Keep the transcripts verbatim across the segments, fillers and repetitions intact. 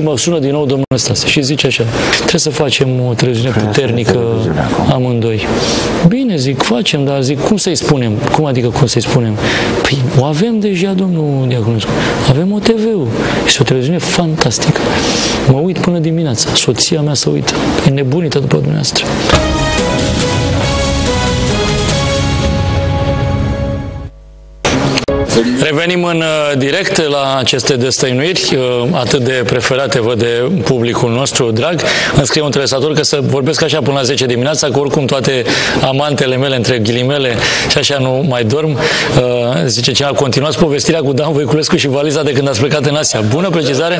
mă sună din nou domnul Stase și zice așa: trebuie să facem o televiziune puternică amândoi. Bine, zic, facem, dar zic, cum să-i spunem? Cum adică cum să-i spunem? Păi, o avem deja, domnul Diaconescu. Avem O T V-ul. Este o televiziune fantastică. Mă uit până dimineața. Soția mea se uită. E nebunită după dumneavoastră. Revenim în direct la aceste destăinuiri, atât de preferate, văd, de publicul nostru drag. Îmi scrie un telesator că să vorbesc așa până la zece dimineața, că oricum toate amantele mele, între ghilimele, și așa nu mai dorm. Zice cineva: continuați povestirea cu Dan Voiculescu și valiza de când ați plecat în Asia. Bună precizare.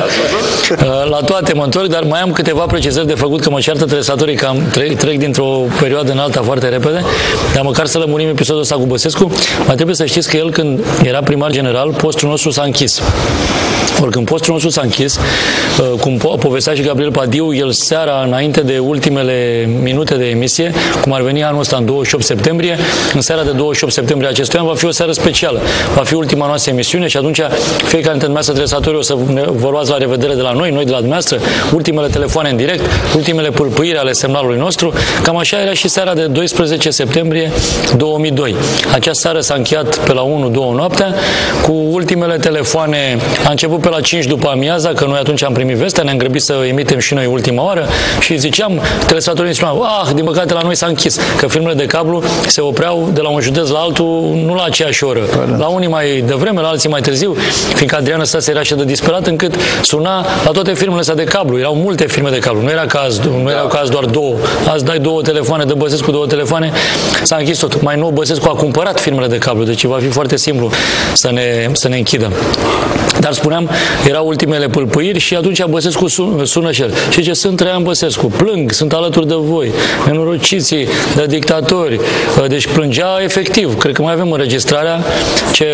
La toate mă întorc, dar mai am câteva precizări de făcut, că mă ceartă telesatorii că am trec, trec dintr-o perioadă în alta foarte repede, dar măcar să lămurim episodul ăsta cu Băsescu. Mai trebuie să știți că el, când era primar general, postul nostru s-a închis. Ori când postul nostru s-a închis, cum povestea și Gabriel Padiu, el seara, înainte de ultimele minute de emisie, cum ar veni anul ăsta în douăzeci și opt septembrie, în seara de douăzeci și opt septembrie acestui an va fi o seară specială. Va fi ultima noastră emisiune și atunci fiecare dintre dumneavoastră telesatori o să vă luați la revedere de la noi, noi de la dumneavoastră, ultimele telefoane în direct, ultimele pâlpâiri ale semnalului nostru. Cam așa era și seara de doisprezece septembrie două mii doi. Acea seară s-a încheiat pe la unu două noaptea cu ultimele telefoane. A început pe la cinci după amiaza, că noi atunci am primit vestea, ne-am grăbit să emitem și noi ultima oară și ziceam, telesatorii îmi spuneau: ah, din păcate la noi s-a închis, că filmele de cablu se opreau de la un județ la altul, nu la aceeași oră. La unii mai devreme, la alții mai târziu, fiindcă Adrian Stase era așa de disperat încât suna la toate filmele astea de cablu. Erau multe filme de cablu, nu era caz, nu erau caz doar două. Azi dai două telefoane, dă Băsescu două telefoane, s-a închis tot. Mai nou Băsescu a cumpărat filmele de cablu, deci va fi foarte simplu să ne, să ne închidă. Dar spuneam, erau ultimele pâlpâiri și atunci Băsescu sună și el. Și ce sunt Traian Băsescu? Plâng, sunt alături de voi, nenorociții de dictatori. Deci plângea efectiv. Cred că mai avem înregistrarea ce,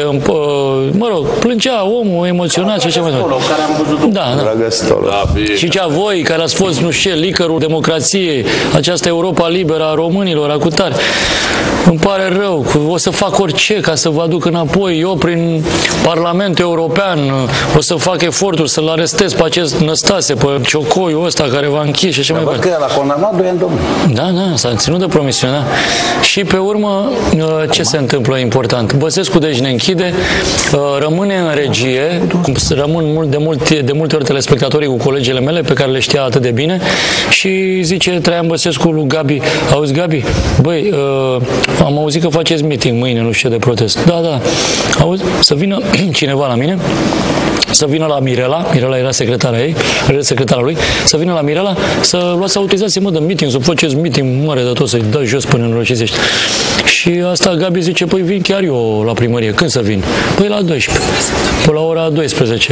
mă rog, plângea omul emoționat și așa mai departe. Da, da. Și cea voi care ați fost, nu știu ce, licărul democrației, această Europa liberă a românilor, a cutare. Îmi pare rău, o să fac orice ca să vă aduc înapoi. Eu, prin Parlamentul European, o să fac eforturi să-l arestez pe acest Năstase, pe Ciocoiul ăsta care v-a închis și așa mai departe. Că l-a condamnat doi ani, domnule. Da, da, s-a ținut de promisiune. Da. Și pe urmă, ce se întâmplă important? Băsescu deci ne închide, rămâne în regie, rămân de multe, de multe ori telespectatorii cu colegele mele, pe care le știa atât de bine, și zice Traian Băsescu lui Gabi: auzi, Gabi, băi, am auzit că faceți meeting mâine, nu știu ce, de protest. Da, da, auzi, să vină cineva la mine, să vină la Mirela, Mirela era secretara ei, era secretara lui, să vină la Mirela, să luați autorizație, mă, de meeting, să faceți meeting mare de tot, să-i dai jos până în rocizești. Și asta Gabi zice: păi vin chiar eu la primărie. Când să vin? Păi la douăsprezece. Păi la ora douăsprezece.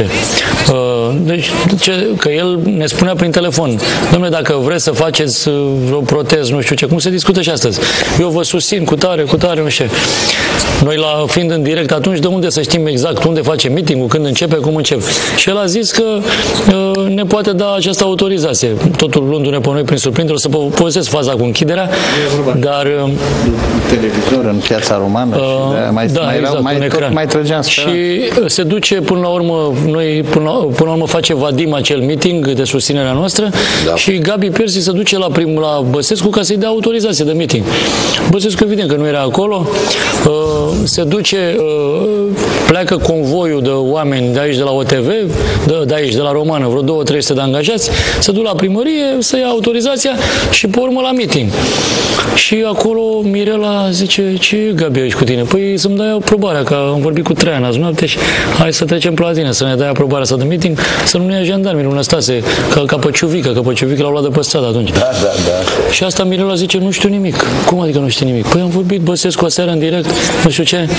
Deci, ce, că el ne spunea prin telefon: dom'le, dacă vreți să faceți vreo protest, nu știu ce, cum se discută și astăzi, eu vă susțin cu tare, cu tare, nu știu. Noi, la fiind în direct atunci, de unde să știm exact unde face meeting-ul, când începe, cum începe? Și el a zis că uh, ne poate da această autorizație. Totul luându-ne pe noi prin surprindere, o să povestesc faza cu închiderea, dar... Uh, televizor în Piața Romană uh, și de, mai, da, mai, exact, erau, mai, tot, mai trăgeam speranță. Și se duce până la urmă, noi, până la, până la urmă face Vadim acel meeting de susținerea noastră, da. Și Gabi Persi se duce la, prim, la Băsescu ca să-i dea autorizație de meeting. Băsescu, evident că nu era acolo, uh, se duce, uh, pleacă convoiul de oameni de aici, de la O T V, de, de aici, de la Romană, vreo două trei sute de angajați, se duc la primărie să ia autorizația și pe urmă la meeting. Și acolo Mirela zice: ce e, Gabi, aici cu tine? Păi să-mi dai aprobarea, că am vorbit cu Traian azi noapte și hai să trecem pe la tine, să ne dai aprobarea asta de meeting, să nu ne ia jandarmii, nu Năstase, ca, ca pe Ciuvică, că pe Ciuvică l-au luat de pe stradă atunci. Da, da, da. Și asta Mirela zice: nu știu nimic. Cum adică nu știu nimic? Păi am vorbit Băsescu aseară în direct, nu știu ce.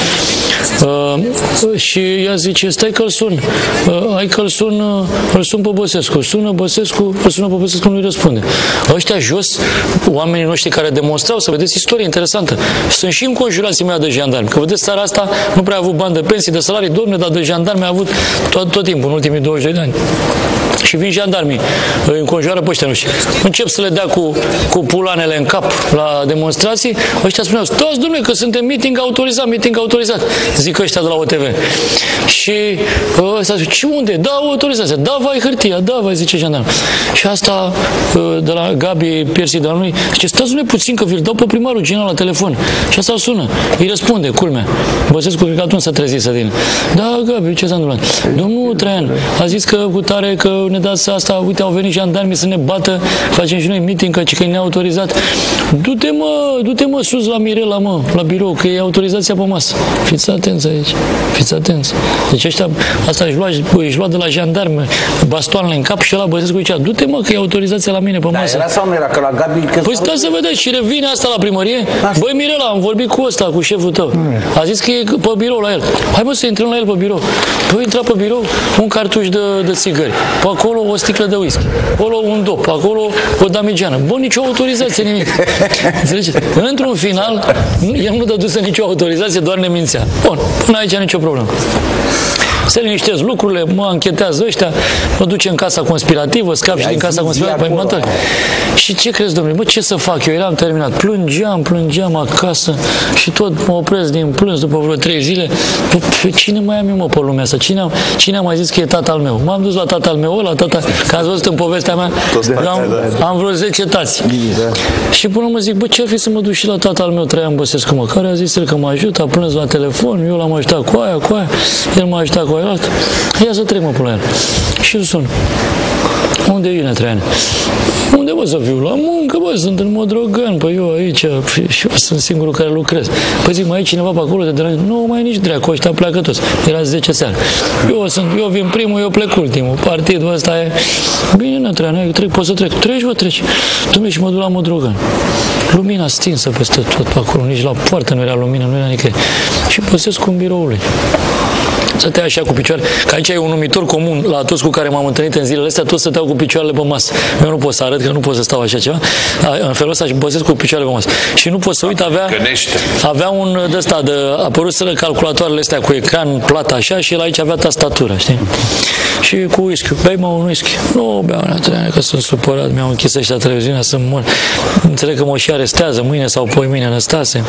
Uh, și ea zice: stai că îl sun. Uh, hai că îl sun, uh, îl sun pe Băsescu. Sună Băsescu, îl sună pe Băsescu, nu-i răspunde. Ăștia jos, oamenii noștri care demonstrau, să vedeți istorie interesantă, sunt și înconjurați imediat de jandarmi. Că vedeți, țara asta nu prea a avut bani de pensii, de salarii, domne, dar de jandarmi a avut tot, tot timpul, în ultimii douăzeci de ani. Și vin jandarmii, îi înconjoară pe ăștia, nu știu. Încep să le dea cu, cu pulanele în cap la demonstrații. Ăștia spuneau: stați, dom'le, că suntem meeting autorizat, meeting autorizat. Zic ăștia de la O T V. Și ăsta zice: ce, unde? Da, autorizația. Da, vai hârtia, imediat, da, vă zice jandarm. Și asta de la Gabi Piersi de la noi, zice, stați-ne puțin că vi-l dau pe primarul general la telefon. Și asta sună. Îi răspunde, culmea. Băsescu, cred că atunci s-a trezit să din. Da, Gabi, ce s-a întâmplat? Domnul Traian a zis că cu tare că ne dați asta, uite, au venit jandarmii să ne bată, facem și noi meeting, că, că ne-a autorizat. Du-te, mă, du-te, mă, sus la Mirela, mă, la birou, că e autorizația pe masă. Fiți atenți aici, fiți atenți. Deci ăștia, asta își lua, își lua de la jandarmi bastoanele în cap și ăla Băsescu zicea, du-te, mă, că e autorizația la mine pe masă. Da, era sau nu era, că la Gabi... Că păi stai să vedeți și revine asta la primărie. Băi, Mirela, am vorbit cu ăsta, cu șeful tău. A zis că e pe birou la el. Hai, bă, să intrăm la el pe birou. Păi intra pe birou un cartuș de, de țigări. Pe acolo o sticlă de whisky. Acolo un dop. Acolo o damigeană. Bă, nicio autorizație, nimic. Înțelegeți? Într-un final, el nu dăduse nicio autorizație, doar ne mințea. Bun, până aici nicio problemă. Se liniștesc lucrurile, mă anchetează ăștia, mă duce în casa conspirativă, scap și din casa conspirativă. Păi, mă, și ce crezi, domnule? Bă, ce să fac? Eu eram terminat. Plângeam, plângeam acasă și tot mă opresc din plâns după vreo trei zile. Bă, cine mai am eu, mă, pe lumea asta? Cine, am, cine a mai zis că e tata al meu? M-am dus la tata al meu, la tata, că ați văzut în povestea mea, am, am vreo zece tați. Și până mă zic, bă, ce ar fi să mă duc și la tata al meu, Traian Băsescu, mă, care a zis el că mă ajută, a plâns la telefon, eu l-am ajutat cu aia, cu aia, el m-a ajutat cu aia. Ia să trec, mă, până la el. Și îl sun. Unde e, Traian? Unde vă să fiu? La muncă, bă, sunt în Modrogan, păi eu aici, și eu sunt singurul care lucrez. Păi zic, mai e cineva pe acolo de deranj? Nu, mai e nici dracu, ăștia pleacă toți. Era zece seara. Eu sunt, eu vin primul, eu plec ultimul. Partidul ăsta e... Bine, nă, Traian, eu trec, pot să trec. Treci, bă, treci. Dom'le, și mă duc la Modrogan. Lumina stinsă peste tot pe acolo, nici la poartă nu era lumină, nu era nicăieri. Și păsesc cu biroul lui. Stătea așa cu picioare, că aici e un numitor comun la toți cu care m-am întâlnit în zilele astea, toți stăteau cu picioarele pe masă. Eu nu pot să arăt, că nu pot să stau așa ceva, în felul ăsta și băsesc cu picioarele pe masă. Și nu pot să uit, avea, avea un de ăsta, de, apăruseră calculatoarele astea cu ecran plat așa și el aici avea tastatura, știi? Și cu whisky, bei mă un whisky. Nu beau, Traian, că sunt supărat, mi-au închis ăștia televiziunea, sunt mor. Înțeleg că mă și arestează mâine sau poimâine Năstase.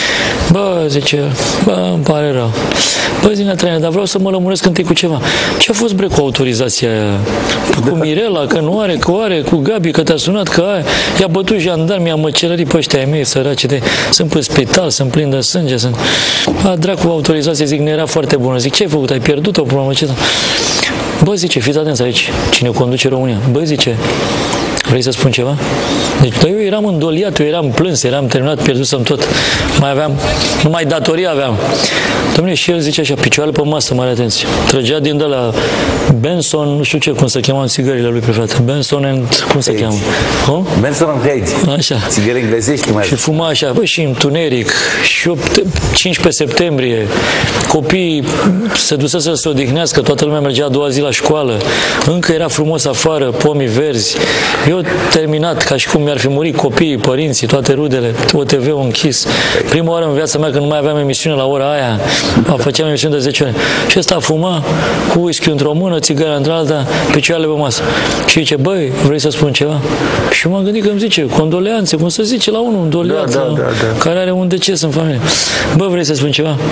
Bă, zice, bă, îmi pare rău. Bă, zine, Traian, dar vreau să mă lămuresc întâi cu ceva. Ce a fost, bre, cu autorizația aia? Cu Mirela, că nu are, că are, cu Gabi, că te-a sunat, că aia. I-a bătut jandarmi, i-a măcelărit pe ăștia ai mei, săraci de... Sunt pe spital, sunt plin de sânge, sunt... A, dracu, autorizație, zic, nu era foarte bună. Zic, ce ai făcut? Ai pierdut-o, problemă, ce? Bă, zice, fiți atenți aici, cine conduce România. Bă, zice, vrei să spun ceva? Deci, dar eu eram îndoliat, eu eram plâns, eram terminat, pierdusem tot. Mai aveam, numai datorii aveam. Dom'le, și el zice așa, picioarele pe masă, mare atenție. Trăgea din de la Benson, nu știu ce, cum se cheamă țigările lui preferate. Benson and, cum se cheamă? Oh? Benson and Hedge. Așa. Țigări englezești mai. Și fuma așa, bă, și întuneric, și cincisprezece septembrie, copiii se dusese să se odihnească, toată lumea mergea a doua zi la școală, încă era frumos afară, pomii verzi. Eu terminat, ca și cum mi-ar fi murit copiii, părinții, toate rudele, O T V-ul închis. Prima oară în viața mea, când nu mai aveam emisiune la ora aia, făceam emisiune de zece ore. Și ăsta fuma cu whisky într-o mână, țigara într-alta, picioarele pe masă. Și zice, băi, vrei să spun ceva? Și m-am gândit că îmi zice, condoleanțe, cum să zice la unul, un doliat, da, da, da, da. care are un deces în familie. Bă, vrei să spun ceva?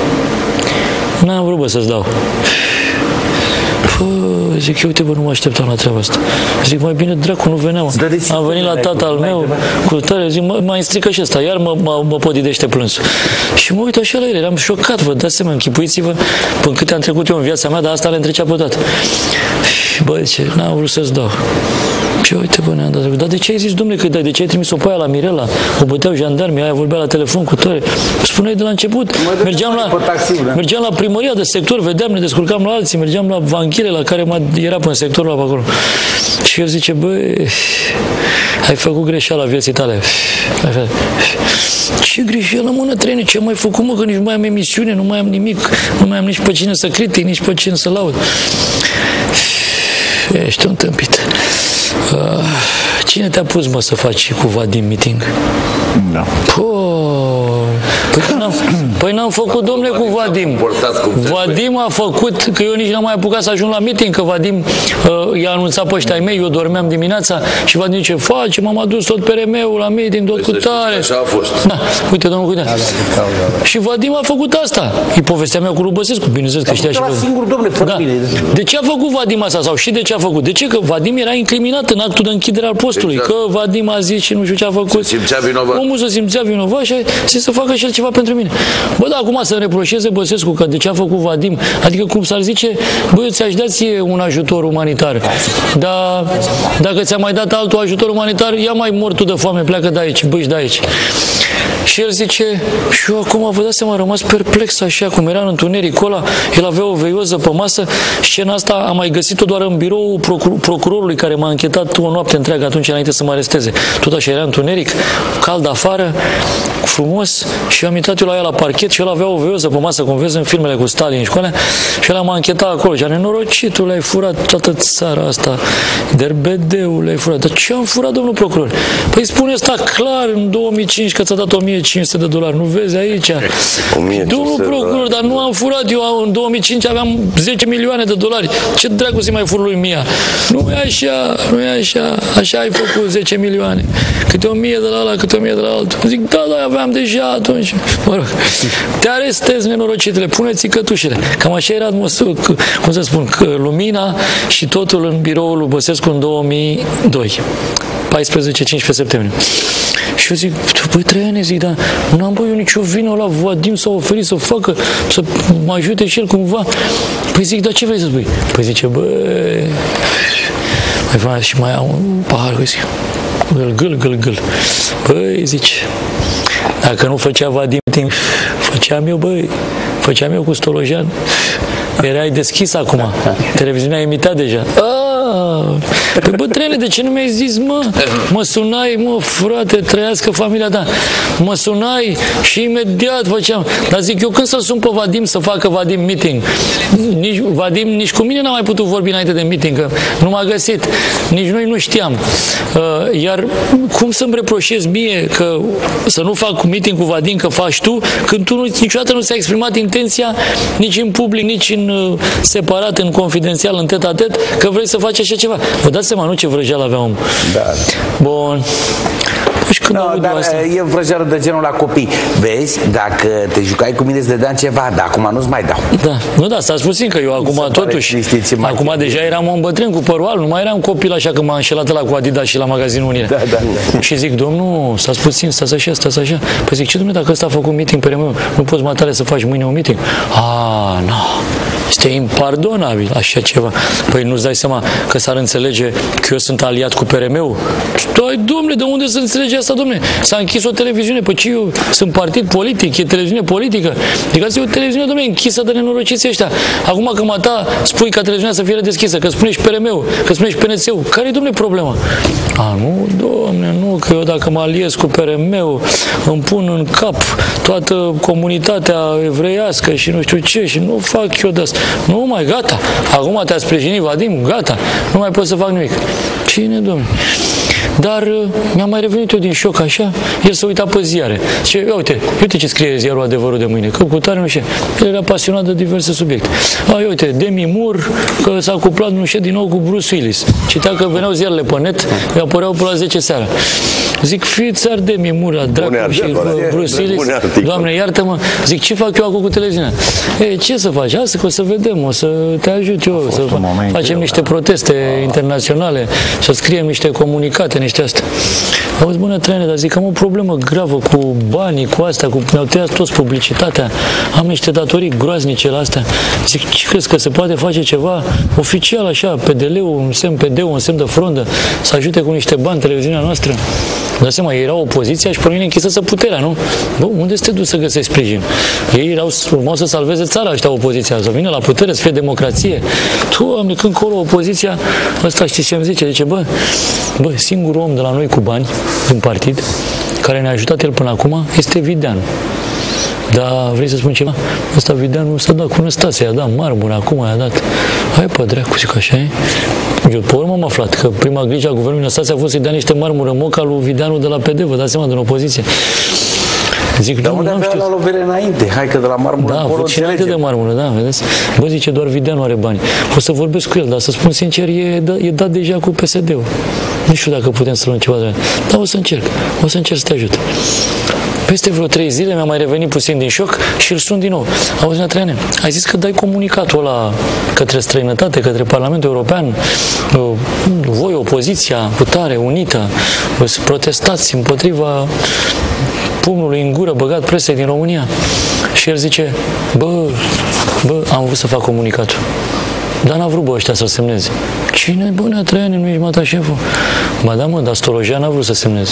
N-am vrut, bă, să-ți dau. Bă, zic, uite, bă, nu mă așteptam la treaba asta. Zic, mai bine, dracu, nu veneam. Am venit la tata al meu, cu tare, zic, mă, mai strică și ăsta, iar mă, mă, mă podidește plânsul. Și mă uit așa la el, eram șocat, vă dați seama, închipuiți-vă până câte am trecut eu în viața mea, dar asta le întrecea pe toate. Bă, zice, n-am vrut să-ți dau. Și uite, bă, ne-am dat. Dar de ce ai zis, domnule, că de ce ai trimis-o pe aia la Mirela? O băteau jandarmii, aia vorbea la telefon cu tare. Spuneai de la început. Mergeam la, mergeam la primăria de sector, vedeam, ne descurcam la alții, mergeam la Vanchile, la care era până sectorul ăla pe acolo. Și el zice, bă, ai făcut greșeala vieții tale. Ce greșeală, mă, Nătrene, ce mai făcut, mă, că nici nu mai am emisiune, nu mai am nimic, nu mai am nici pe cine să critic, nici pe cine să laud. Ești un tâmpit. Uh, cine te-a pus, mă, să faci cu Vadim meeting? Da. Păi, Păi n-am făcut, domnule, cu Vadim. Vadim a făcut, că eu nici n-am mai apucat să ajung la meeting, că Vadim uh, i-a anunțat pe ăștia ai mei, eu dormeam dimineața și Vadim zice, face, m-am adus tot P R M-ul la meeting, tot cu tare. Așa a fost. Da, uite, domnul, uite. Și Vadim a făcut asta. E povestea mea cu lui Băsescu, bineînțeles că știa și Dar singur, domnule, fără mine. De ce a făcut Vadim asta? Sau și de ce a făcut? De ce? Că Vadim era incriminat în actul de închidere al postului. Exact. Că Vadim a zis și nu știu ce a făcut. Se simțea vinovat. Omul se simțea vinovat și a zis să facă și el ceva pentru mine. Bă, da, acum să reproșeze Băsescu că de ce a făcut Vadim, adică cum s-ar zice, bă, ți-aș da ție un ajutor umanitar. Dar dacă ți-a mai dat altul ajutor umanitar, ia mai mor tu de foame, pleacă de aici, băi, de aici. Și el zice, și eu acum, vă dați seama, am rămas perplex așa, cum era în întunericul ăla, el avea o veioză pe masă, scena asta am mai găsit-o doar în birou procur procurorului care m-a închetat o noapte întreagă atunci înainte să mă aresteze. Tot așa era întuneric, cald afară, frumos, și am intrat eu la el la parchet și el avea o veioză pe masă, cum vezi în filmele cu Stalin și cu alea, și el m-a închetat acolo și a nenorocitul, ai furat toată țara asta, derbedeul, ai furat. Dar ce am furat, domnul procuror? Păi spune asta clar în două mii cinci că ți-a dat o mie cinci sute de dolari, nu vezi aici? Domnul procuror, dar nu am furat, eu în două mii cinci aveam zece milioane de dolari, ce dracu să mai fur lui Mia? Nu e așa, nu e așa, așa ai făcut zece milioane, câte o mie de la ala, câte o mie de la altul. Zic, da, da, aveam deja atunci, mă rog, te arestezi, nenorocitele, pune-ți cătușele. Cam așa era, cum să spun, lumina și totul în biroul lui Băsescu în două mii doi, paisprezece cincisprezece septembrie. Și eu zic, băi, Traiane, zic, dar nu am, băi, eu nicio vină la Vadim s-a oferit să facă, să mă ajute și el cumva. Păi zic, dar ce vrei să spui? Păi zice, băi, mai fac și mai au un pahar, băi, zic, gâl, gâl, gâl, gâl. Băi, zice, dacă nu făcea Vadim timp, făceam eu, băi, făceam eu cu Stolojan. Erai deschis acum, televiziunea a imitat deja. Păi bătrâne, de ce nu mi-ai zis, mă? Mă sunai, mă, frate, trăiască familia ta. Mă sunai și imediat făceam. Dar zic, eu când să-l sun pe Vadim să facă Vadim meeting? Nici Vadim, nici cu mine n-a mai putut vorbi înainte de meeting, că nu m-a găsit. Nici noi nu știam. Iar cum să-mi reproșezi mie că să nu fac meeting cu Vadim, că faci tu, când tu niciodată nu ți-ai exprimat intenția, nici în public, nici în separat, în confidențial, în tet-a-tet, că vrei să faci așa ceva. Vă dați seama, nu, ce vrăjeală avea om. Da. Bun. Și când no, dar asta? E vrăjeală de genul la copii. Vezi, dacă te jucai cu mine îți dădeam ceva, dar acum nu-ți mai dau. Da, nu, da, stați puțin, că eu acum totuși, acum deja eram un bătrân cu părul alb, nu mai eram copil așa că m-a înșelat la cu Adidas și la magazinul Unire. Da, da, da. Și zic, domnul, stați puțin, stați așa, stați așa. Păi zic, ce domnule, dacă ăsta a făcut meeting pe meu, nu poți mai tare să faci mâine un meeting? A, nu. Este impardonabil așa ceva. Păi nu-ți dai seama că s-ar înțelege că eu sunt aliat cu P R M-ul? Stai, domnule, de unde să înțelege asta, domnule? S-a închis o televiziune, păi ce, eu sunt partid politic, e televiziune politică. Adică asta e o televiziune, domnule, închisă de nenorociții ăștia. Acum că mă ta spui ca televiziunea să fie deschisă, că spune și P R M-ul, că spune și P N S-ul. Care e, domnule, problema? A, nu, domnule, nu, că eu dacă mă aliez cu P R M-ul, îmi pun în cap toată comunitatea evreiască și nu știu ce, și nu fac eu de asta. Nu mai, gata. Acum te-a sprijinit Vadim, gata. Nu mai pot să fac nimic. Cine, domnule? Dar mi-a mai revenit eu din șoc așa, el s-a uitat pe ziare. Și uite, uite ce scrie ziarul Adevărul de mâine, că cu tare nu știu. El era pasionat de diverse subiecte. A, uite, Demi Moore, că s-a cuplat nu știu din nou cu Bruce Willis. Citea că veneau ziarele pe net, îi apăreau pe la zece seara. Zic, fiți ar Demi Moore la dracu și Bruce Willis. Doamne, iartă-mă. Zic, ce fac eu acum cu televiziunea? E, ce să faci? Asta că o să vedem, o să te ajut eu, să facem niște proteste internaționale, să scriem niște comunicate, niște astea. Auzi, bună Traiane, dar zic, am o problemă gravă cu banii, cu astea, cu... mi-au tăiat toți publicitatea, am niște datorii groaznice la astea. Zic, ce crezi, că se poate face ceva oficial așa, P D L-ul, un semn P D-ul, un semn de frondă, să ajute cu niște bani televiziunea noastră? Dați seama, ei erau opoziția și pe mine închisă puterea, nu? Bă, unde să te duci să găsești sprijin? Ei erau, urmau să salveze țara ăștia, opoziția, să vină la putere, să fie democrație. Doamne, când colo opoziția, ăsta știți ce îmi zice? Zice, bă, bă, singurul om de la noi cu bani din partid, care ne-a ajutat el până acum, este Videanu. Dar vrei să spun ceva? Ăsta Videanu s-a dat cu Năstase, i-a dat marmură, acum i-a dat. Hai pe dracu, zic, așa e? Eu pe urmă am aflat că prima grijă a guvernului Năstase a fost să-i dea niște marmură moca lui Videanu de la P D, vă dați seama, din opoziție. Zic, dar unde avea la lovire înainte? Hai că de la marmură da, acolo și înainte de marmură, da, vedeți? Bă, zice, doar Videanu are bani. O să vorbesc cu el, dar să spun sincer, e, e dat deja cu P S D-ul. Nu știu dacă putem să luăm ceva de la... Dar o să încerc, o să încerc să te ajut. Peste vreo trei zile mi-a mai revenit puțin din șoc și îl sun din nou. Auzi, Traiane, ai zis că dai comunicatul ăla către străinătate, către Parlamentul European, voi, opoziția, putare, unită, protestați împotriva pumnului în gură băgat presei din România. Și el zice, bă, bă, am vrut să fac comunicatul. Dar n-a vrut, bă, ăștia să semneze. Cine, bă, Nea Traiane, nu ești mata șeful? Ba da, mă, dar Stolojan n-a vrut să semneze.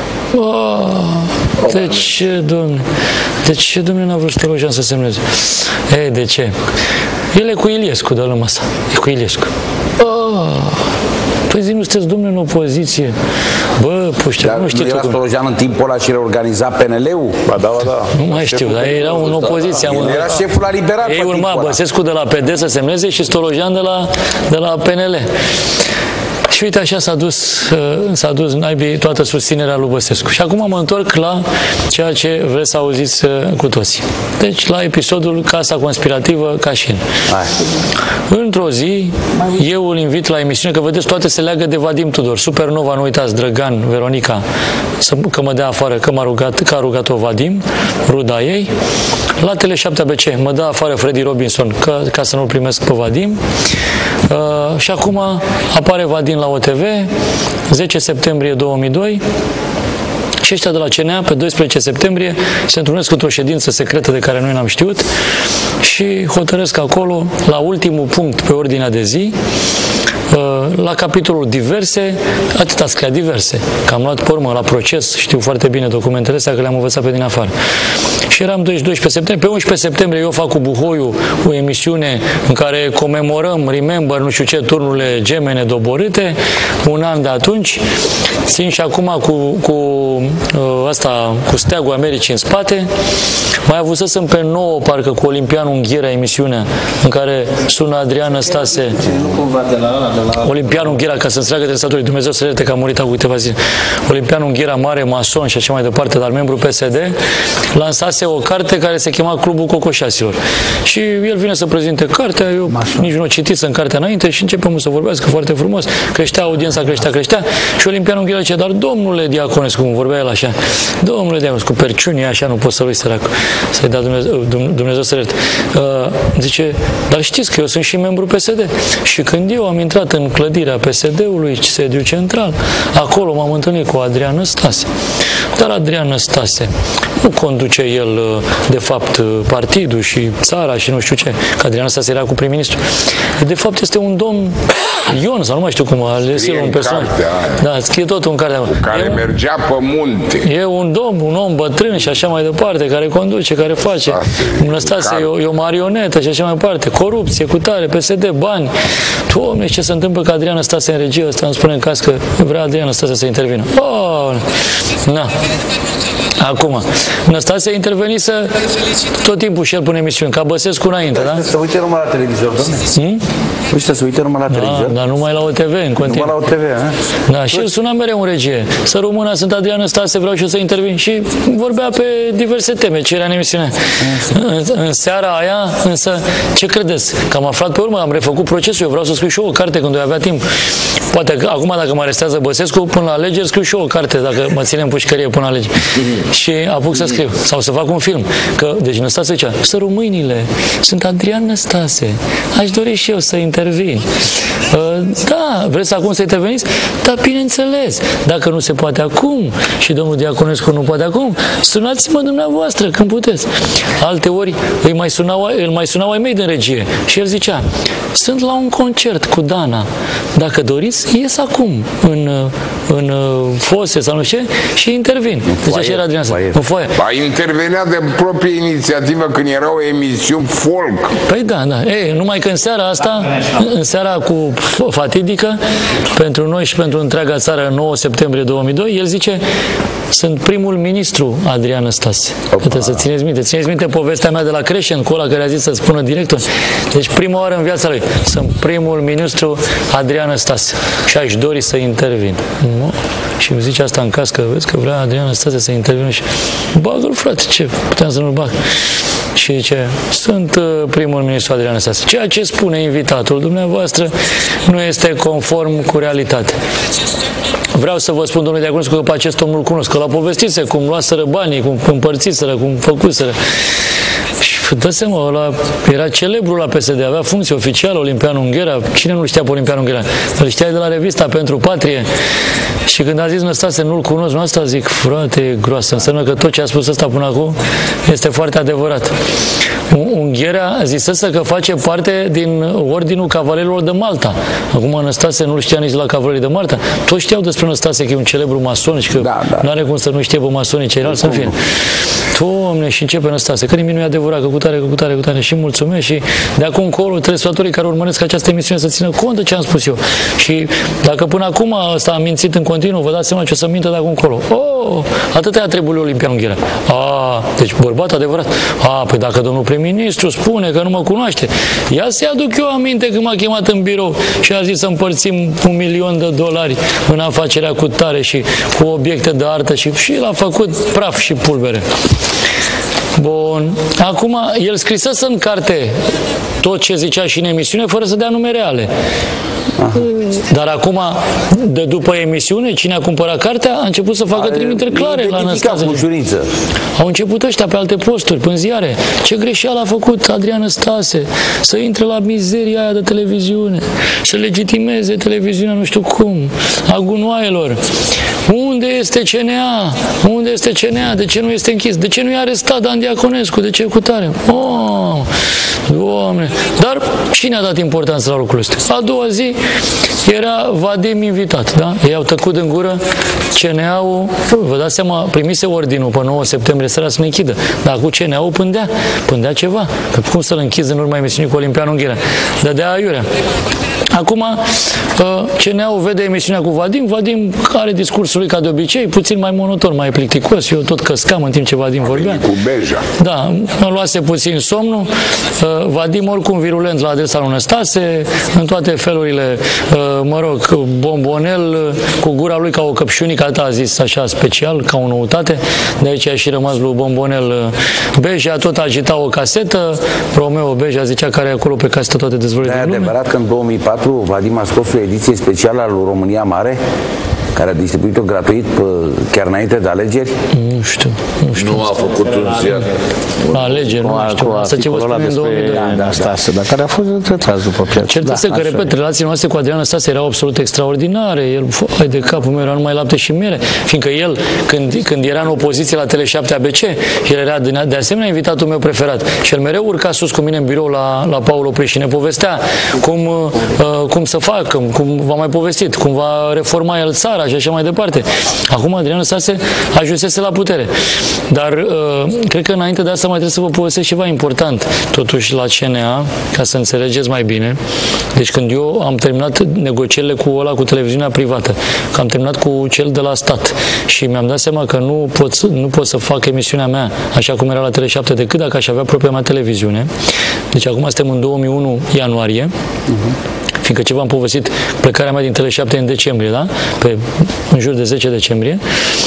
Oh, de ce, domne? De ce, domne, n-a vrut Stolojan să semneze? E, de ce? El e cu Iliescu de lăma asta. E cu Iliescu. Oh, păi zi, nu sunteți, domne, în opoziție? Bă, puștea, nu știu. Nu era Stolojan în timpul ăla și reorganiza P N L-ul? Ba da, ba da. Nu mai știu, dar era în opoziție. El era șeful la Liberal. Ei urma Băsescu de la P D să semneze și Stolojan de la, de la P N L. Și uite, așa s-a dus, s-a dus naibii toată susținerea lui Băsescu. Și acum mă întorc la ceea ce vreți să auziți cu toții. Deci, la episodul Casa Conspirativă Cașin. Într-o zi, eu îl invit la emisiune, că vedeți, toate se leagă de Vadim Tudor. Supernova, nu uitați, Drăgan, Veronica, că mă dea afară, că m-a rugat, că a rugat-o Vadim, ruda ei. La Tele șapte A B C, mă dă afară Freddy Robinson, că, ca să nu-l primesc pe Vadim. Uh, și acum apare Vadim la O T V, zece septembrie două mii doi, și ăștia de la C N A pe doisprezece septembrie se întrunesc într-o ședință secretă de care noi n-am știut și hotărăsc acolo, la ultimul punct pe ordinea de zi, la capitolul diverse, atâta scria diverse, că am luat pe urmă la proces, știu foarte bine documentele astea, că le-am învățat pe din afară. Și eram doisprezece septembrie, pe unsprezece septembrie eu fac cu Buhoiu o emisiune în care comemorăm, remember, nu știu ce, turnurile gemene doborâte, un an de atunci, țin și acum cu, cu asta, cu Steagul Americii în spate. Mai avusesem pe nouă, parcă cu Olimpian Unghiera, emisiunea în care sună Adrian Năstase. Olimpian Unghiera, ca să înțeleagă trăsătorii, Dumnezeu să ierte că a murit acum câteva zile. Olimpian Unghiera, mare mason și așa mai departe, dar membru P S D, lansase o carte care se chema Clubul Cocoșasilor. Și el vine să prezinte cartea, eu mason. Nici nu o citisem cartea înainte și începem să vorbească foarte frumos, creștea audiența, creștea, creștea și Olimpian Unghiera zice, dar domnule Diaconescu, cum vorbea el așa, domnule Diaconescu, cu perciunii așa, nu pot să-l uit săracu, să-i dea Dumnezeu, Dumnezeu să ierte. Uh, zice, dar știți că eu sunt și membru P S D. Și când eu am intrat în clădirea P S D-ului, sediu central, acolo m-am întâlnit cu Adrian Năstase. Dar Adrian Năstase nu conduce el, de fapt, partidul și țara și nu știu ce, că Adrian Năstase era cu prim-ministru. De fapt, este un domn Ion, sau nu mai știu cum a ales el un personaj. Da, scrie tot în cartea. Cu care e, mergea pe munte. E un domn, un om bătrân și așa mai departe, care conduce, care face. Năstase e o, e o marionetă și așa mai departe. Corupție, cu tare, P S D, bani. Doamne, ce se întâmplă că Adrian Năstase în regie ăsta, îmi spune în caz că vrea Adrian Năstase să intervină. Oh, na. Acum, Năstase intervenise tot timpul și el pune emisiuni, ca Băsescu înainte, da? Să uite numai la televizor, doamne. Hmm? Uite, să uite numai la televizor. Da, dar numai la O T V, în continuu. Numai la O T V, a? Da, și el suna mereu în regie. Să rămână, sunt Adrian Năstase, vreau și eu să intervin. Și vorbea pe diverse teme, ce era în emisiune. În, în seara aia, însă, ce credeți? Că am aflat pe urmă, am refăcut procesul, eu vreau să scriu și eu o carte când voi avea timp. Poate că acum, dacă mă arestează Băsescu, până la alegeri, scriu și eu o carte, dacă mă ține în pușcărie până la alegeri. Și apuc să scriu. Sau să fac un film. Că, deci Năstase zicea, să românile, sunt Adrian Năstase, aș dori și eu să intervin. Uh, da, vreți acum să interveniți? Da, bineînțeles. Dacă nu se poate acum și domnul Diaconescu nu poate acum, sunați-mă dumneavoastră când puteți. Alte ori îi mai sunau, îl mai sunau ai mei din regie și el zicea, sunt la un concert cu Dana. Dacă doriți, ies acum în, în fose sau nu știu ce și intervin. Deci așa era Adrian Năstase. În foaie. A intervenea de proprie inițiativă când era o emisiune folk. Păi da, da. Ei, numai că în seara asta, în seara cu fatidică, pentru noi și pentru întreaga țară, nouă septembrie două mii doi, el zice, sunt primul ministru Adrian Năstase. Că trebuie să țineți minte. Țineți minte povestea mea de la Creșen, cu ăla care a zis să spună director. Deci prima oară în viața lui sunt primul ministru Adrian Năstase și aș dori să intervin. Și îmi zice asta în cască, vezi că vrea Adrian Năstase să intervină și bagă-l, frate, ce puteam să nu-l bag. Și zice, sunt primul ministru Adrian Năstase. Ceea ce spune invitatul dumneavoastră nu este conform cu realitatea. Vreau să vă spun, domnule Diaconescu, că pe acest om nu-l cunosc, că l-a povestise cum luaseră banii, cum împărțiseră, cum făcuseră. Și dă seama, ăla era celebru la P S D, avea funcție oficială, Olimpian Unghera. Cine nu știa pe Olimpian Unghera? Îl știai de la revista Pentru Patrie. Și când a zis Năstase, nu-l cunosc, nu asta zic, frate, e groasă. Înseamnă că tot ce a spus ăsta până acum este foarte adevărat. Unghera zisese că face parte din Ordinul Cavalerilor de Malta. Acum Năstase nu-l știa nici la Cavalerii de Malta. Toți știau despre Năstase că e un celebru mason și că da, da. nu are cum să nu știe pe masonii ceilalți, să fie. Doamne, și începe Năstase, că nimic nu e adevărat, că cu tare, că cu tare, cu tare, și mulțumesc și de acum încolo telespectatorii care urmăresc această emisiune să țină cont de ce am spus eu. Și dacă până acum ăsta am mințit în continuu, vă dați seama ce o să mintă de acum încolo. Oh, atât a trebuit Olimpian Unghera. A, deci bărbat adevărat. A, păi dacă domnul prim-ministru spune că nu mă cunoaște, ia să-i aduc eu aminte când m-a chemat în birou și a zis să împărțim un milion de dolari în afacerea cu tare și cu obiecte de artă și, și l-a făcut praf și pulbere. Bun. Acum, el scrisese în carte tot ce zicea și în emisiune, fără să dea nume reale. Aha. Dar acum, de după emisiune, cine a cumpărat cartea a început să facă trimiteri clare la Năstase. Au început ăștia pe alte posturi, pe ziare. Ce greșeală a făcut Adrian Năstase să intre la mizeria aia de televiziune, să legitimeze televiziunea nu știu cum, a gunoaielor. Unde este C N A? Unde este C N A? De ce nu este închis? De ce nu i-a arestat Dan Diaconescu? De ce cu tare? Oh, Doamne! Dar cine a dat importanță la lucrul ăsta? A doua zi era Vadim invitat, da? Ei au tăcut din gură, C N A-ul, vă dați seama, primise ordinul pe nouă septembrie seara să ne închidă, dar cu C N A-ul pândea, pândea ceva, că cum să-l închizi în urma emisiunii cu Olimpian Unghera? Dădea aiurea. Acum, C N A-ul vede emisiunea cu Vadim, Vadim are discursul lui ca de obicei, puțin mai monoton, mai plicticos, eu tot căscam în timp ce Vadim vorbea. Cu Beja. Da, îmi luase puțin somnul, Vadim oricum virulent la adresa lui Năstase, în toate felurile, mă rog, bombonel, cu gura lui ca o căpșunică, atât a zis așa special, ca o noutate, de aici a și rămas lui Bombonel Beja, tot agita o casetă, Romeo Beja zicea că are acolo pe casetă toate dezvăluirile din lume. E adevărat că în două mii patru Vadim a scos o ediție specială a lui România Mare, care a distribuit-o gratuit chiar înainte de alegeri? Nu știu. Nu, știu. Nu a făcut un ziar. Alegeri, nu știu. Asta ce vă spune în două mii doi. Năstase, dar care a fost retras după piață. Cert este că, repet, relațiile noastre cu Adrian Năstase erau absolut extraordinare. El, hai de capul meu, era numai lapte și miere. Fiindcă el, când, când era în opoziție la Tele șapte A B C, el era de asemenea invitatul meu preferat. Și el mereu urca sus cu mine în birou la, la Paul Opri și ne povestea cum, uh, cum să facă, cum v-a mai povestit, cum va reforma el țara și așa mai departe. Acum Adrian Năstase ajunsese la putere. Dar uh, cred că înainte de asta mai trebuie să vă povestesc ceva important. Totuși la C N A, ca să înțelegeți mai bine, deci când eu am terminat negocierile cu ăla, cu televiziunea privată, că am terminat cu cel de la stat și mi-am dat seama că nu pot, nu pot să fac emisiunea mea așa cum era la Tele șapte decât dacă aș avea propria mea televiziune. Deci acum suntem în două mii unu ianuarie. Uh-huh. Fiindcă ce v-am povestit, plecarea mea din Tele șapte în decembrie, da? Pe, în jur de zece decembrie.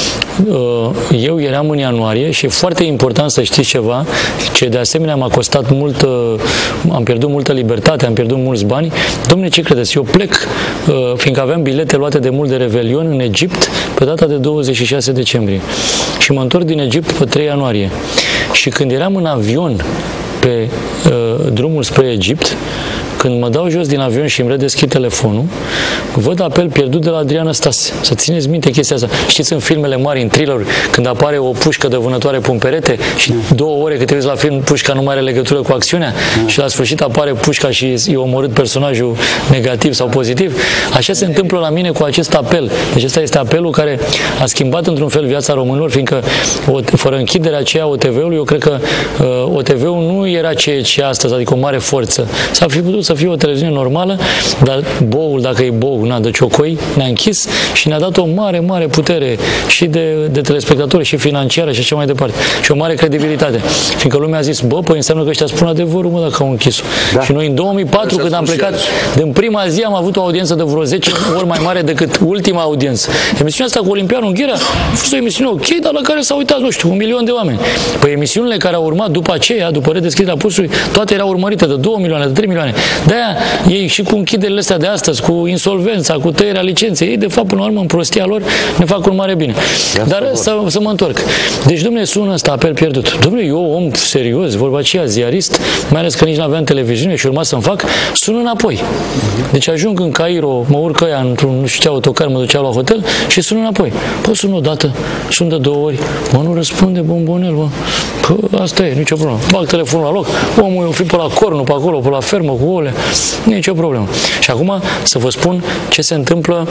Eu eram în ianuarie și e foarte important să știți ceva, ce de asemenea m-a costat mult, am pierdut multă libertate, am pierdut mulți bani. Dom'le, ce credeți? Eu plec, fiindcă aveam bilete luate de mult de Revelion în Egipt, pe data de douăzeci și șase decembrie. Și mă întorc din Egipt pe trei ianuarie. Și când eram în avion pe uh, drumul spre Egipt, când mă dau jos din avion și îmi redeschid telefonul, văd apel pierdut de la Adrian Năstase. Să țineți minte chestia asta. Știți în filmele mari, în thriller, când apare o pușcă de vânătoare pe un perete și două ore cât te uiți la film, pușca nu mai are legătură cu acțiunea și la sfârșit apare pușca și e omorât personajul negativ sau pozitiv. Așa se întâmplă la mine cu acest apel. Deci ăsta este apelul care a schimbat într-un fel viața românilor, fiindcă o, fără închiderea aceea O T V-ului, eu cred că uh, O T V-ul nu era ceea ce astăzi, adică o mare forță. S-ar fi putut să fie o televiziune normală, dar boul, dacă e bou, na, de ciocoi, ne-a închis și ne-a dat o mare, mare putere și de, de telespectatori și financiară și așa mai departe. Și o mare credibilitate. Fiindcă lumea a zis, bă, păi înseamnă că ăștia spun adevărul, mă, dacă au închis-o. Da. Și noi în două mii patru, când am plecat, din prima zi am avut o audiență de vreo zece ori mai mare decât ultima audiență. Emisiunea asta cu Olimpianul Ghera a fost o emisiune ok, dar la care s-au uitat, nu știu, un milion de oameni. Păi emisiunile care au urmat după aceea, după redeschiderea postului, toate erau urmărite de două milioane, de trei milioane. De-aia ei și cu închiderile astea de astăzi, cu insolvența, cu tăierea licenței, ei de fapt până la urmă în prostia lor ne fac un mare bine. Dar să, să mă întorc. Deci, domnule, sună ăsta apel pierdut. Domnule, eu, om serios, vorba aceea, ziarist, mai ales că nici n-aveam televiziune și urma să-mi fac, sun înapoi. Deci ajung în Cairo, mă urc aia într-un, nu știu ce autocar, mă duceau la hotel și sun înapoi. Pot sun o dată, sun de două ori, mă, nu răspunde bombonel, mă. Pă, asta e, nicio problemă. Bag telefonul la loc, omul o fi pe la cornul, pe acolo, pe la fermă, cu ouăle, nicio problemă. Și acum să vă spun ce se întâmplă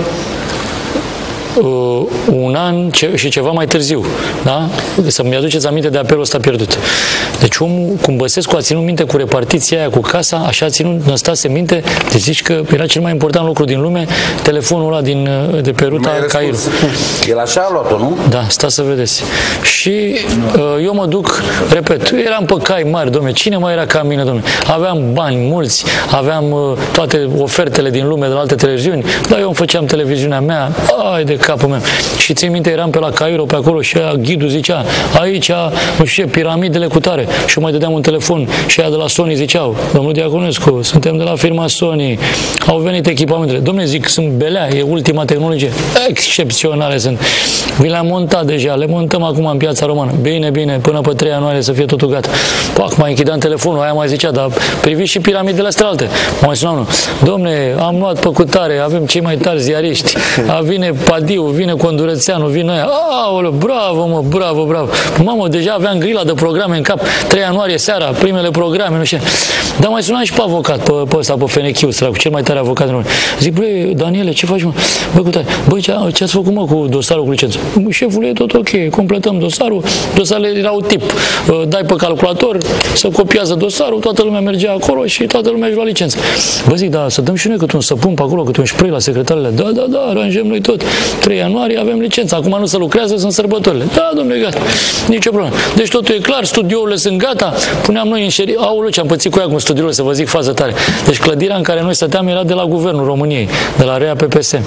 Uh, un an ce, și ceva mai târziu, da? Să-mi aduceți aminte de apelul ăsta pierdut. Deci omul, cum Băsescu a ținut minte cu repartiția aia, cu casa, așa a ținut, Năstase minte, deci zici că era cel mai important lucru din lume, telefonul ăla din, de pe ruta Cairo. El așa a luat-o, nu? Da, stați să vedeți. Și uh, eu mă duc, repet, eram pe cai mari, domne, cine mai era ca mine, domne? Aveam bani mulți, aveam uh, toate ofertele din lume de la alte televiziuni, dar eu îmi făceam televiziunea mea, ai de capul meu. Și țin minte, eram pe la Cairo, pe acolo și aia, ghidul zicea, aici, nu știu ce, piramidele cu tare. Și eu mai dădeam un telefon și aia de la Sony ziceau, domnul Diaconescu, suntem de la firma Sony, au venit echipamentele. Dom'le, zic, sunt belea, e ultima tehnologie. Excepționale sunt. Vi le-am montat deja, le montăm acum în Piața Romană. Bine, bine, până pe trei ianuarie să fie totul gata. Pac, mai închideam telefonul, aia mai zicea, dar priviți și piramidele astea alte. Mă mai sunau unul. Dom'le, am luat pe cutare, avem cei mai tari ziariști. A, vine Padiu, vine Condurețeanu, vine aia. Aoleu, bravo, mă, bravo, bravo. Mamă, deja aveam grila de programe în cap. trei ianuarie seara, primele programe, nu știu. Dar mai sunam și pe avocat, pe, pe ăsta, pe F N Q, cu cel mai tare avocat din lume. Zic, băi, Daniele, ce faci, mă? Băi, cu tare. Băi, ce, ce ați făcut, mă, cu dosarul cu licență? Șeful, e tot ok, completăm dosarul. Dosarele erau tip. Dai pe calculator, să copiază dosarul, toată lumea mergea acolo și toată lumea își lua licență. Bă, zic, da, să dăm și noi cât un săpun pe acolo, cât un spray la secretarele. Da, da, da, aranjăm noi tot. trei ianuarie avem licență. Acum nu se lucrează, sunt sărbătorile. Da, domnule, gata. Nicio problemă. Deci totul e clar, studiourile sunt gata. Puneam noi în șeri... Aoleu, ce am pățit cu ea cu studiourile, să vă zic fază tare. Deci clădirea în care noi stăteam era de la Guvernul României, de la R E A P P S.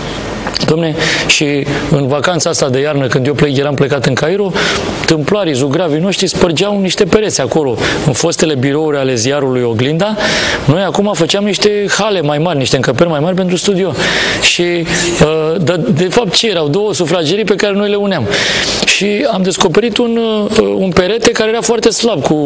Dom'le, și în vacanța asta de iarnă, când eu plec, eram plecat în Cairo, tâmplarii, zugravii noștri spărgeau niște pereți acolo, în fostele birouri ale ziarului Oglinda. Noi acum făceam niște hale mai mari, niște încăperi mai mari pentru studio. Și, de, de fapt, ce erau? Două sufragerii pe care noi le uneam. Și am descoperit un, un perete care era foarte slab, cu,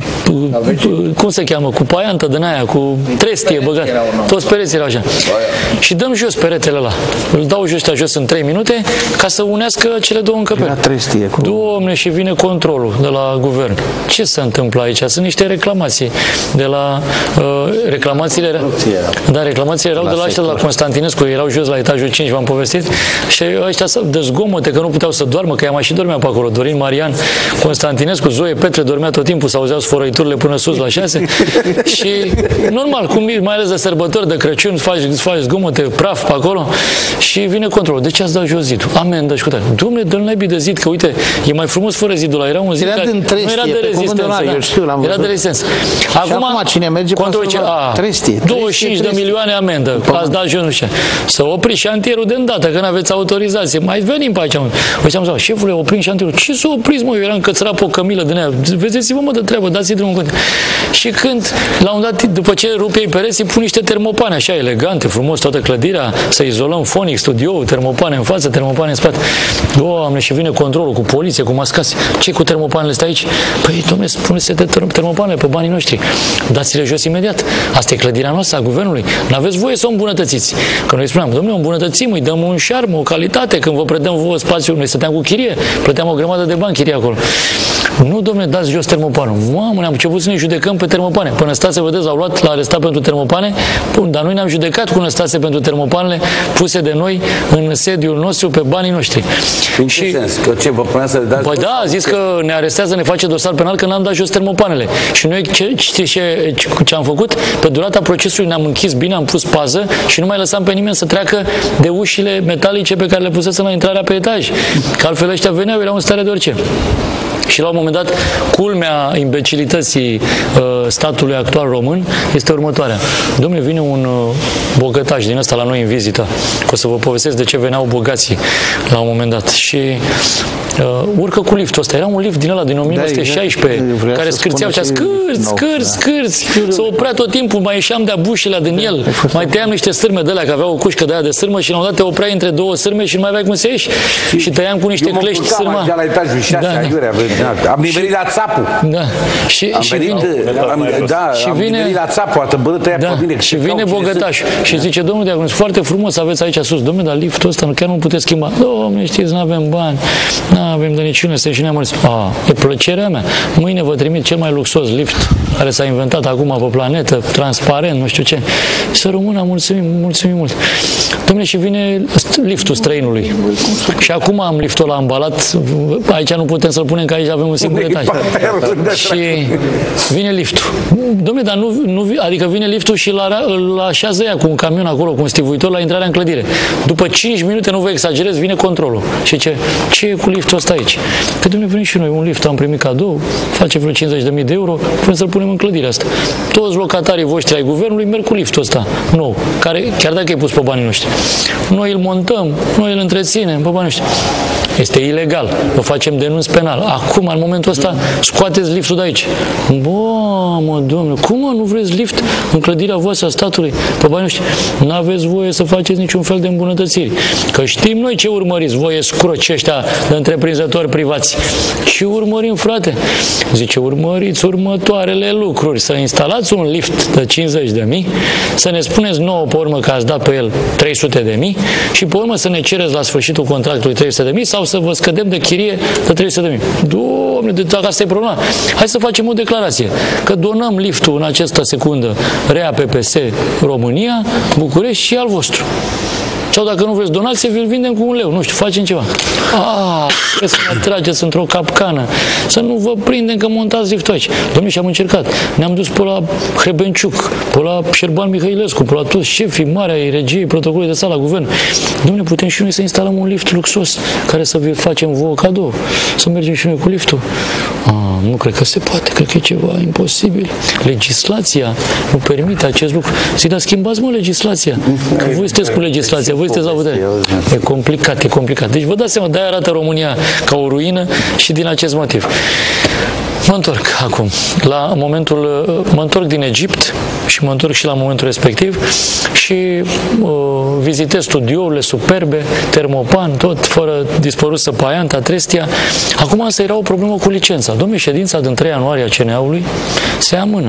cum se cheamă, cu paiantă din aia, cu trestie băgat. Toți pereții erau așa. Și dăm jos peretele ăla. Îl dau jos, jos în trei minute ca să unească cele două încăperi. Era trestie. Cu... Doamne, și vine controlul de la guvern. Ce se întâmplă aici? Sunt niște reclamații de la... Uh, reclamațiile... Da, reclamațiile erau la de la ăștia de la Constantinescu. Erau jos la etajul cinci, v-am povestit. Și ăștia de zgomote, că nu puteau să doarmă, că ea mai și dormea pe acolo. Dorin Marian, Constantinescu, Zoe Petre dormea tot timpul, s-auzeau sfărăiturile până sus la șase. Și normal, cum mai ales de sărbători, de Crăciun, faci, faci zgomote, praf pe acolo și vine controlul. De ce ați dat jos zidul? Amendă și cu tare. Dom'le, dă-l naibii de zid, că uite, e mai frumos fără zidul ăla. Era un zid era care trestie, nu era de rezistență. Eu știu, l-am era de rezistență. Acum, acum cine merge controlul ce, a, trestie, douăzeci și cinci de milioane amendă. Ați dat jos, nu știu. Să opriți șantierul de îndată, că n-aveți autorizație. Mai venim pe aici. Uite, am zis, șefule, oprim șantierul. Ce să opriți, mă? Eu eram încățărat pe o cămilă din aia. Vedeți-vă, mă, de treabă, dați-i drumul în Și când, la un dat, după ce rupe ei pereții, pun niște termopane așa elegante, frumos, toată clădirea, să izolăm fonic, studioul, termopane în față, termopane în spate. Doamne, și vine controlul cu poliție, cu mascați. Ce cu termopanele astea aici? Păi, dom'le, spuneți de termopanele pe banii noștri. Dați-le jos imediat. Asta e clădirea noastră a guvernului. N-aveți voie să o îmbunătățiți. Că noi spuneam, dom'le, o îmbunătățim, îi dăm un șarm, o calitate, când vă predăm vouă spațiu, noi stăteam cu chirie, plăteam o grămadă de bani chirie acolo. Nu, dom'le, dați jos termopanul. Mamă, ne-am început să ne judecăm pe termopane. Până Năstase, vedeți, l-au luat, l-a arestat pentru termopane. Bun, dar noi ne-am judecat cu Năstase pentru termopanele puse de noi în sediul nostru pe banii noștri. În ce sens? Că ce, vă punea să le dați? Păi da, a zis că ne arestează, ne face dosar penal că n-am dat jos termopanele. Și noi ce, știți ce, ce am făcut? Pe durata procesului ne-am închis bine, am pus pază și nu mai lăsam pe nimeni să treacă de ușile metalice pe care le pusesem la intrarea pe etaj. Că altfel ăștia veneau, erau în stare de orice. Și la un moment dat, culmea imbecilității uh, statului actual român este următoarea. Dom'le, vine un uh, bogătaș din ăsta la noi în vizită. Că o să vă povestesc de ce veneau bogații la un moment dat. Și uh, urcă cu liftul ăsta. Era un lift din ăla din o mie nouă sute șaisprezece, da, care scârțeau și scârți, scârți, scârți. Se oprea tot timpul, mai ieșeam de-a bușile din el, mai tăiam niște sârme de alea, că avea o cușcă de aia de sârmă și la un dat te opreai între două sârme și nu mai aveai cum să ieși. Și tăiam cu niște clești sârma. La etajul șase, da, aiurea, am nimerit la țapul. Da. Și, am și venit, vine, am, da, și am vine, nimerit la țapul, a tăbărât aia da, pe mine. Și vine bogătașul și zice, domnul diaconus, foarte frumos aveți aici sus. Domnule, dar liftul ăsta chiar nu puteți schimba. Domnule, știți, nu avem bani, nu avem de niciune, suntem și neamărți. A, e plăcerea mea. Mâine vă trimit cel mai luxos lift care s-a inventat acum pe planetă, transparent, nu știu ce. Să rămână, mulțumim, mulțumim mult. Dom'le, și vine liftul străinului. Și acum am liftul ăla ambalat, aici nu putem să-l punem, că aici avem un singur etaj. Și vine liftul. Dom'le, dar nu, nu, adică vine liftul și îl așează ea cu un camion acolo, cu un stivuitor la intrarea în clădire. După cinci minute, nu vă exagerez, vine controlul. Și ce? Ce e cu liftul ăsta aici? Că dom'le, venim și noi un lift, am primit cadou, face vreo cincizeci de mii de euro, vrem să-l punem în clădirea asta. Toți locatarii voștri ai guvernului merg cu liftul ăsta nou, care, chiar dacă e pus pe banii noștri. Noi îl montăm, noi îl întreținem pe banii noștri. Este ilegal. Vă facem denunț penal. Acum, în momentul ăsta, scoateți liftul de aici. Bă, mă, domnule, cum mă, nu vreți lift în clădirea voastră a statului? Pe banii noștri. Nu aveți voie să faceți niciun fel de îmbunătățiri. Că știm noi ce urmăriți, voi scroci ăștia de întreprinzători privați. Ce urmărim, frate? Zice, urmăriți următoarele lucruri. Să instalați un lift de cincizeci de mii, să ne spuneți nouă pe urmă că ați dat pe el trei sute de mii și pe urmă să ne cereți la sfârșitul contractului trei sute de mii sau să vă scădem de chirie de trei sute de mii. Doamne, dacă asta e problema, hai să facem o declarație că donăm liftul în această secundă R E A P P S România, București și al vostru. Sau dacă nu vreți donație, vi-l vindem cu un leu. Nu știu, facem ceva. Ah, trebuie să ne trageți într-o capcană. Să nu vă prindem că montați liftul aici. Dom'le, și am încercat. Ne-am dus pe la Hrebenciuc, pe la Șerban Mihailescu, pe la toți șefii mari ai regiei, protocolului de sală la guvern. Dom'le, putem și noi să instalăm un lift luxos care să vi facem vouă cadou. Să mergem și noi cu liftul. Ah, nu cred că se poate. Cred că e ceva imposibil. Legislația nu permite acest lucru. Zic, dar schimbați, mă, legislația. Că voi sunteți cu legislația. Voi sunteți la putere. E complicat, e complicat. Deci vă dați seama, de-aia arată România ca o ruină și din acest motiv. Mă întorc acum la momentul, mă întorc din Egipt și mă întorc și la momentul respectiv și uh, vizitez studiourile superbe, Termopan, tot, fără dispărut Săpaianta, Trestia. Acum asta era o problemă cu licența. Dom'le, ședința din trei ianuarie a C N A-ului se amână.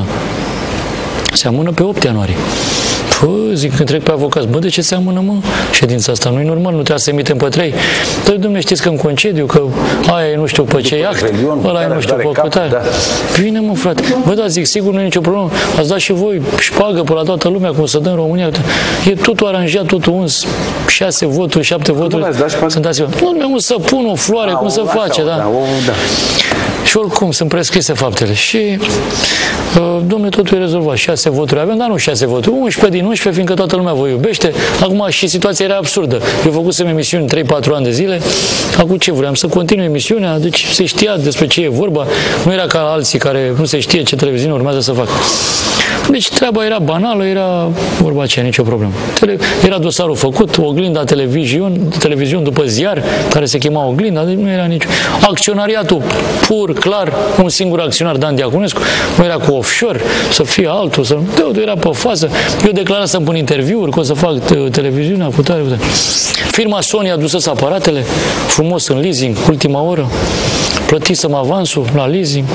Se amână pe opt ianuarie. Pă, zic, când trec pe avocați, bă, de ce se amână, mă, ședința asta? Nu e normal, nu trebuie să emitem pe trei. Păi, dom'le, știți că în concediu, că aia e nu știu pe ce iaht, ăla e nu știu pe cătare. Da. Bine, mă, frate. Bă, da, zic, sigur, nu e nicio problemă. Ați dat și voi șpagă pe la toată lumea, cum să dă în România. E totul aranjat, totul uns. Șase voturi, șapte voturi. Sunt asigură. Nu, nu, să pun o floare, A, cum o, să așa, face, da. da, o, da. Și oricum sunt prescrise faptele. Și, uh, dom'le, totul e rezolvat. Șase voturi avem, dar nu șase voturi. unsprezece din unsprezece, fiindcă toată lumea vă iubește. Acum și situația era absurdă. Eu făcusem emisiuni trei patru ani de zile. Acum ce vreau? Să continui emisiunea, deci se știa despre ce e vorba. Nu era ca alții care nu se știe ce televiziune urmează să facă. Deci treaba era banală, era vorba aceea, nicio problemă. Tele, era dosarul făcut, oglinda televizion, televizion după ziar, care se chema oglinda, deci nu era nicio. Acționariatul pur, clar, un singur acționar, Dan Diaconescu, nu era cu offshore, să fie altul, să nu, era pe fază. Eu declarat să-mi pun interviuri, că o să fac televiziunea, cu tare, cu tare. Firma Sony a dus aparatele, frumos în leasing, ultima oră, plătisem avansul la leasing.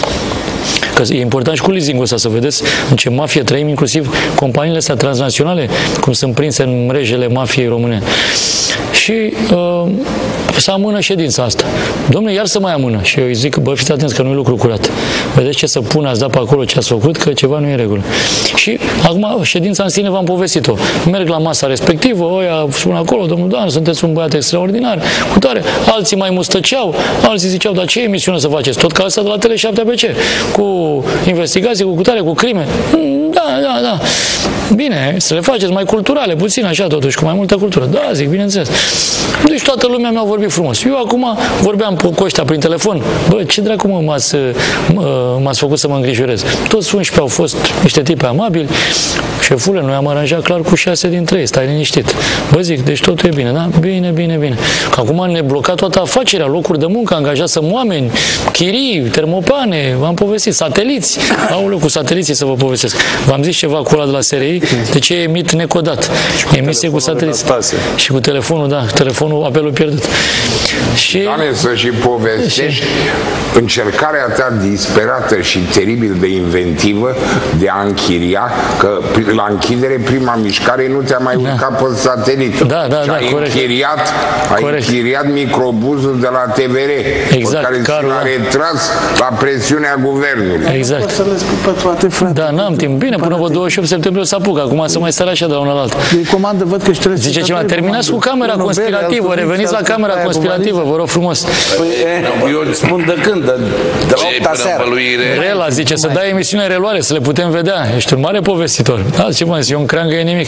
Că e important și cu leasing-ul ăsta să vedeți în ce mafie trăim, inclusiv companiile astea transnaționale, cum sunt prinse în mrejele mafiei române. Și uh, să amână ședința asta. Dom'le, iar să mai amână. Și eu îi zic, bă, fiți atenți că nu e lucru curat. Vedeți ce să pun, ați dat pe acolo ce ați făcut, că ceva nu e în regulă. Și acum ședința în sine v-am povestit-o. Merg la masa respectivă, oia spun acolo, domnul Dan, sunteți un băiat extraordinar, cu tare. Alții mai mustăceau, alții ziceau, dar ce emisiune să faceți? Tot ca asta de la Tele șapte A B C, cu investigații, cu cutare, cu crime. Da, da, da. Bine, să le faceți mai culturale, puțin așa totuși, cu mai multă cultură. Da, zic, bineînțeles. Deci toată lumea mi-a vorbit frumos. Eu acum vorbeam cu ăștia prin telefon. Bă, ce dracu mă m-ați, m-ați făcut să mă îngrijorez? Toți unsprezece au fost niște tipi amabili. Șefule, noi am aranjat clar cu șase dintre ei, stai liniștit. Bă, zic, deci totul e bine, da? Bine, bine, bine. Că acum ne blocat toată afacerea, locuri de muncă, angajați oameni, chirii, termopane, v-am povestit, sateliți. Aoleu, cu sateliții să vă povestesc. V-am zis ceva cu ăla de la S R I, de ce emit necodat. Emisie cu sateliți. Și cu telefonul, da, telefonul, apelul pierdut. Și... Doamne, să și povestești și... încercarea ta disperată și teribil de inventivă de a închiria, că la închidere prima mișcare nu te-a mai urcat da. pe satelit. Da, da, și da, ai corect. Închiriat, ai corect. închiriat microbuzul de la T V R, exact, care carul, s-a retras la presiunea guvernului. Exact. Să le spun pe toate, frate. Da, n-am timp. Bine, până pe douăzeci și opt septembrie o să apuc. Acum să mai stai așa de la una la alta. Îi comandă, văd că își trebuie. Zice ceva, terminați cu camera conspirativă, reveniți la camera conspirativă, vă rog frumos. Păi, eu îți spun de când, de, de la opta seara. Rela zice să dai emisiunea reluare, să le putem vedea. Ești un mare povestitor. Da, ce mă zic, eu în creangă e nimic.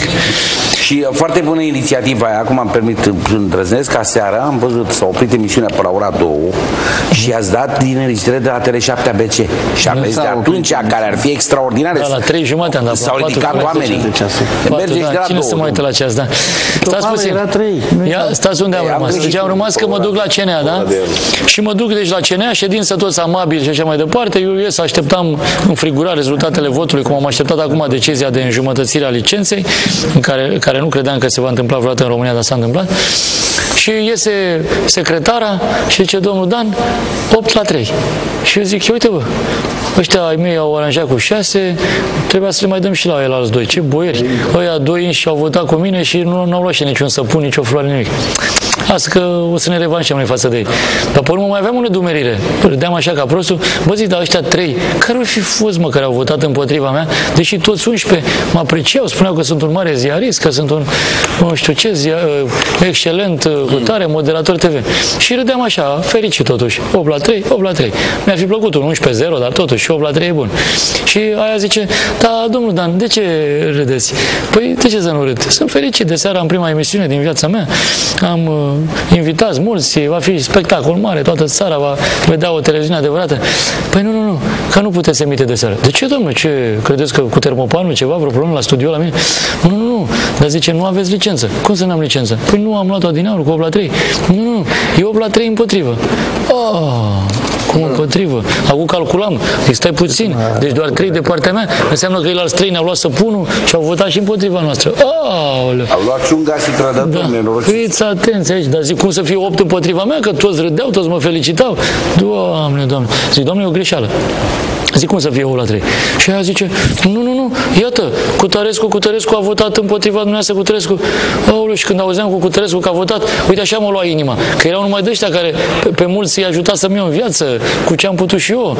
Și foarte bună inițiativa aia, acum am permit, îndrăznesc, ca seara am văzut, s-a oprit emisiunea pe la ora două și ați dat din înregistrări de la Tele șapte A B C. Și aveți de atunci, care ar fi extraordinare. Da, la trei jumate am dat. S-au ridicat oamenii. Mergeți de la Cine să mă uită la ceas, da? Stați puțin. Ia, stați unde am rămas. Deci am rămas că mă duc la C N A, da? Și mă duc deci la C N A, ședință toți amabili și așa mai departe. Eu ies, așteptam în frigura rezultatele votului, cum am așteptat acum decizia de înjumătățire a licenței, în care, care nu credeam că se va întâmpla vreodată în România, dar s-a întâmplat. Și iese secretara și zice, domnul Dan, opt la trei. Și eu zic, uite bă, ăștia ai mei au aranjat cu șase, trebuia să le mai dăm și la el alți doi. Ce boieri! Ăia doi și au votat cu mine și nu au luat și niciun săpun, nici o floare, nimic. Asta că o să ne revanșăm noi față de ei. Dar pe urmă mai aveam o nedumerire. Râdeam așa ca prostul. Bă, zic, dar ăștia trei, care ar fi fost, mă, care au votat împotriva mea? Deși toți unsprezece mă apreciau, spuneau că sunt un mare ziarist, că sunt un, nu știu ce, zia, excelent, cu tare, moderator T V. Și râdeam așa, fericit totuși. opt la trei, opt la trei. Mi-ar fi plăcut un unsprezece zero, dar totuși opt la trei e bun. Și aia zice, da, domnul Dan, de ce râdeți? Păi, de ce să nu râd? Sunt fericit de seara în prima emisiune din viața mea. Am uh, invitați mulți, va fi spectacol mare, toată țara va vedea o televiziune adevărată. Păi nu, nu, nu, că nu puteți emite de seară. De ce, domnule? Ce, credeți că cu termopanul ceva, vreo problemă la studio la mine? Nu, nu, nu, dar zice, nu aveți licență. Cum să n-am licență? Păi nu am luat-o din aur cu opt la trei. Nu, nu, nu, e opt la trei împotrivă. Oh, cum împotrivă? Acum calculam, deci stai puțin, deci doar trei de partea mea, înseamnă că ceilalți trei ne-au luat săpunul și au votat și împotriva noastră. Aoleu. Au luat ciunga și trădător, da. nenorociți. Fiți atenți aici, dar zic, cum să fie opt împotriva mea, că toți râdeau, toți mă felicitau. Doamne, Doamne. Zic, Doamne, e o greșeală. Zic, cum să fie opt la trei? Și aia zice, nu, nu, nu, iată, Cutărescu, Cutărescu a votat împotriva dumneavoastră, Cutărescu. Aoleu, și când auzeam cu Cutărescu că a votat, uite așa mă lua inima, că erau numai de ăștia care pe, pe mulți îi ajuta să-mi iau în viață, cu ce am putut și eu.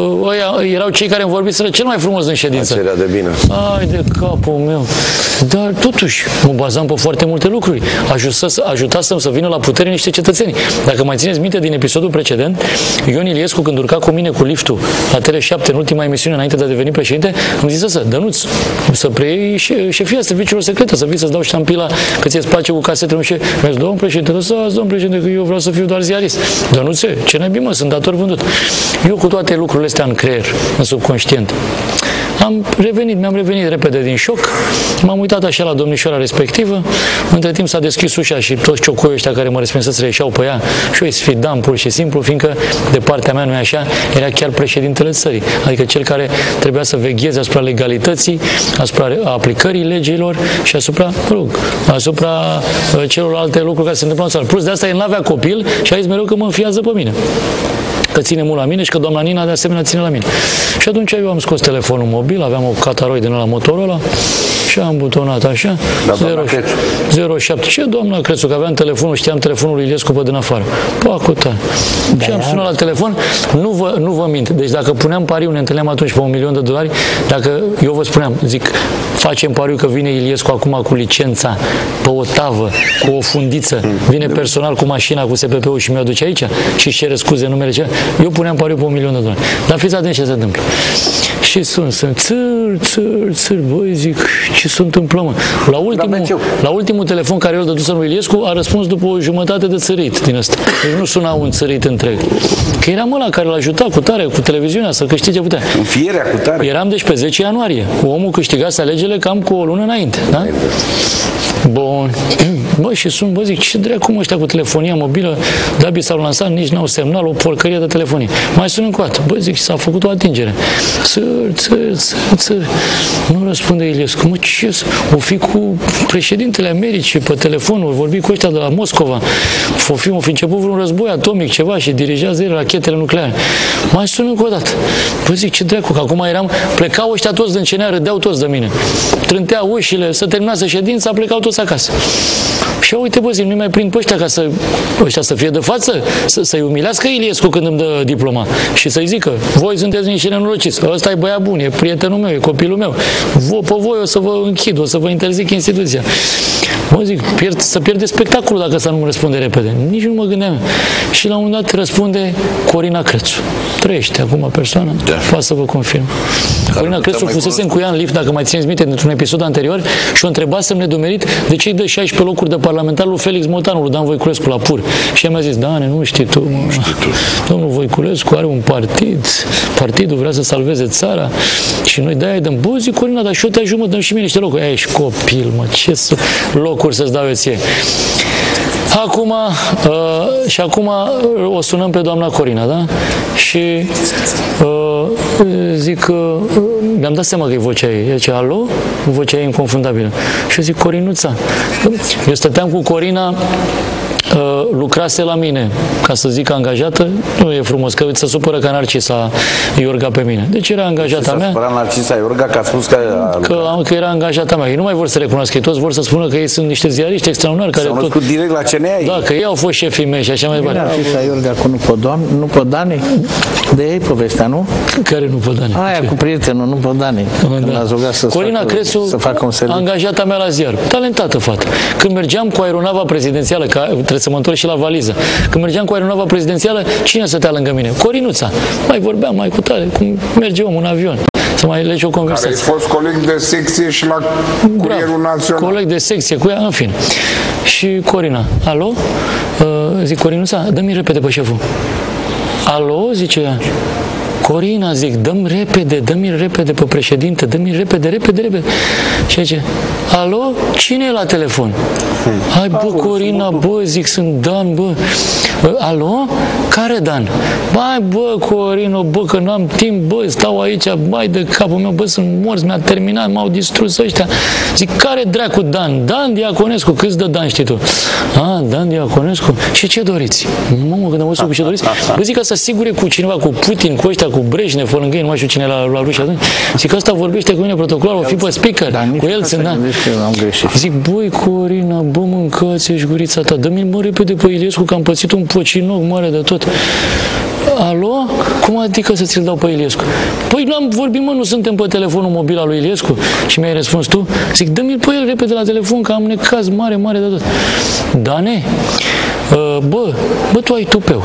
Ăia erau cei care îmi vorbiseră cel mai frumos în ședință. Acerea de bine. Ai de capul meu. Dar totuși, mă bazam pe foarte multe lucruri. Ajutasem să vină la putere niște cetățeni. Dacă mai țineți minte din episodul precedent, Ion Iliescu, când urca cu mine cu liftul la Tele șapte în ultima emisiune înainte de a deveni președinte, îmi zis să, Dănuț, să preiei șefia serviciilor secrete, să vii să-ți dau ștampila că ți-e place cu casetele. Și mi-a zis, domn președinte, lăsați, domn președinte, că eu vreau să fiu doar ziarist. Dănuțe, ce naibii, mă, sunt dator vândut. Eu cu toate lucrurile astea în creier, în subconștient, am revenit, mi-am revenit repede din șoc, m-am uitat așa la domnișoara respectivă, între timp s-a deschis ușa și toți ciocoii ăștia care mă respinseseră ieșeau pe ea și eu îi sfidam pur și simplu, fiindcă de partea mea, nu e așa, era chiar președintele țării, adică cel care trebuia să vegheze asupra legalității, asupra aplicării legilor și asupra, mă rog, asupra uh, celorlalte lucruri care se întâmplă în țară. Plus de asta el n-avea copil și a zis mereu că mă înfiază pe mine, că ține mult la mine și că doamna Nina de asemenea ține la mine. Și atunci eu am scos telefonul mobil, aveam o Cataroi din ăla Motorola Și am butonat așa, zero șapte. Ce doamna Crețu, că aveam telefonul, știam telefonul lui Iliescu pe din afară. Pacu tare. Da, și am sunat la telefon, nu vă, nu vă mint. Deci dacă puneam pariu, ne întâlneam atunci pe un milion de dolari, dacă eu vă spuneam, zic, facem pariu că vine Iliescu acum cu licența, pe o tavă, cu o fundiță, vine personal cu mașina, cu S P P-ul și mi-o aduce aici și își cere scuze numele ce. Eu puneam pariu pe un milion de dolari. Dar fiți atenți ce se întâmplă. Și sunt, sunt, țăr, țăr, țăr, băi, zic, ce se întâmplă, mă? La ultimul, la ultimul telefon care eu îl dădusem lui Iliescu a răspuns după o jumătate de țărit din ăsta. Deci nu suna un țărit întreg. Că eram ăla care l-a ajutat cu tare, cu televiziunea, să câștige putea. Înfierea cu tare. Eram deci pe zece ianuarie. Omul câștigase alegerile cam cu o lună înainte, da? Bun. Bă, și sunt, bă, zic, ce dracu, ăștia cu telefonia mobilă, de-abia s-au lansat, nici n-au semnal, o porcărie de telefonie. Mai sun încă o dată. Bă, zic, s-a făcut o atingere. Țăr, țăr, țăr, țăr. Nu răspunde Iliescu. Mă, ce o fi cu președintele Americii pe telefon, o vorbi cu ăștia de la Moscova. O fi, o fi început vreun război atomic, ceva, și dirigează el rachetele nucleare. Mai sun încă o dată. Bă, zic, ce dracu, că acum eram, plecau ăștia toți din C N A, râdeau toți de mine. Trânteau ușile, să terminase ședința, plecau toți acasă. Și uite, bă, zic, nu mai prind pe ăștia ca să, ăștia să fie de față, să, să-i umilească Iliescu când îmi dă diploma și să-i zică, voi sunteți niște nenorociți, ăsta e băiat bun, e prietenul meu, e copilul meu, Vo, pe voi o să vă închid, o să vă interzic instituția. Mă zic, pierd, să pierde spectacolul dacă să nu-mi răspunde repede. Nici nu mă gândeam. Și la un moment dat răspunde Corina Crețu. Trăiește acum persoana, da. Poate să vă confirm. Corina Crețu fusese cu ea în lift, dacă mai țineți minte, într-un episod anterior, și o întrebasem nedumerit de ce îi dă șaisprezece locuri de parlamentar lui Felix Moltanu, lui Dan Voiculescu la Pur. Și ea mi-a zis, Dane, nu știi tu, nu știi tu. Domnul Voiculescu are un partid, partidul vrea să salveze țara și noi de-aia îi dăm. Bă, zic, Corina, dar și eu te ajut, mă, dăm și mie niște locuri. Aia ești copil, mă, ce să... locuri să-ți dau eu ție. Acum, uh, și acum uh, o sunăm pe doamna Corina, da? Și uh, zic, uh, mi-am dat seama că e vocea ei. Ea zice, alo? Vocea ei inconfundabilă. Și eu zic, Corinuța. Eu stăteam cu Corina, Uh, lucrase la mine, ca să zic angajată, nu e frumos, că se supără ca Narcisa Iorga pe mine. Deci era angajata mea. Se supăra Narcisa Iorga că a spus că... Că, că era angajata mea. Ei nu mai vor să recunoască, ei toți vor să spună că ei sunt niște ziariști extraordinari. S-au născut tot... direct la C N A. Da, că ei au fost șefii mei și așa mai departe. Narcisa Iorga cu nu pe doamne, nu pe Dani? De ei povestea, nu? Care nu pe Dani? Aia ce? Cu prietenul, nu pe Dani. Da. L-ați rugat să Corina facă, Crețu, să facă un serviciu. Angajata mea la ziar. Talentată fată. Când mergeam cu aeronava prezidențială, că trebuie să mă întorc și la valiză. Când mergeam cu aeronava prezidențială, cine stătea lângă mine? Corinuța. Mai vorbeam, mai cu tare, cum merge omul în avion. Să mai legi o conversație. Care ai fost coleg de secție și la Curierul Național. Coleg de secție cu ea, în fine. Și Corina, alo? Uh, zic, Corinuța, dă-mi repede pe șeful. Alo, zice ea. Corina, zic, dă-mi repede, dă-mi repede pe președinte, dă-mi repede, repede, repede. Și zice, alo, cine e la telefon? Hai, bă, Corina, bă, zic, sunt Dan, bă. Alo? Care Dan? Hai, bă, Corina, bă, că n-am timp, bă, stau aici, mai de capul meu, bă, sunt morți, mi-a terminat, m-au distrus ăștia. Zic, care dracu Dan? Dan Diaconescu, câți de Dan știi tu? A, Dan Diaconescu? Și ce doriți? Mamă, când am văzut cu ce doriți? Bă, zic, că să asigure cu cineva, cu Putin, cu ăștia, cu Brejnev, lângă ei, nu mai știu cine la, la Rusia. Zic că ăsta vorbește cu mine protocolar, o fi pe speaker, da, cu el sunt, da. Zic, băi, Corina, bă, mâncați, ești gurița ta, dă-mi mă repede pe Iliescu, că am pățit un pocinoc mare de tot. Alo? Cum adică să ți-l dau pe Iliescu? Păi n-am vorbit, mă, nu suntem pe telefonul mobil al lui Iliescu? Și mi-ai răspuns tu? Zic, dă-mi-l pe el repede la telefon, că am necaz mare, mare de tot. Dane? Bă, bă, tu ai tupeu.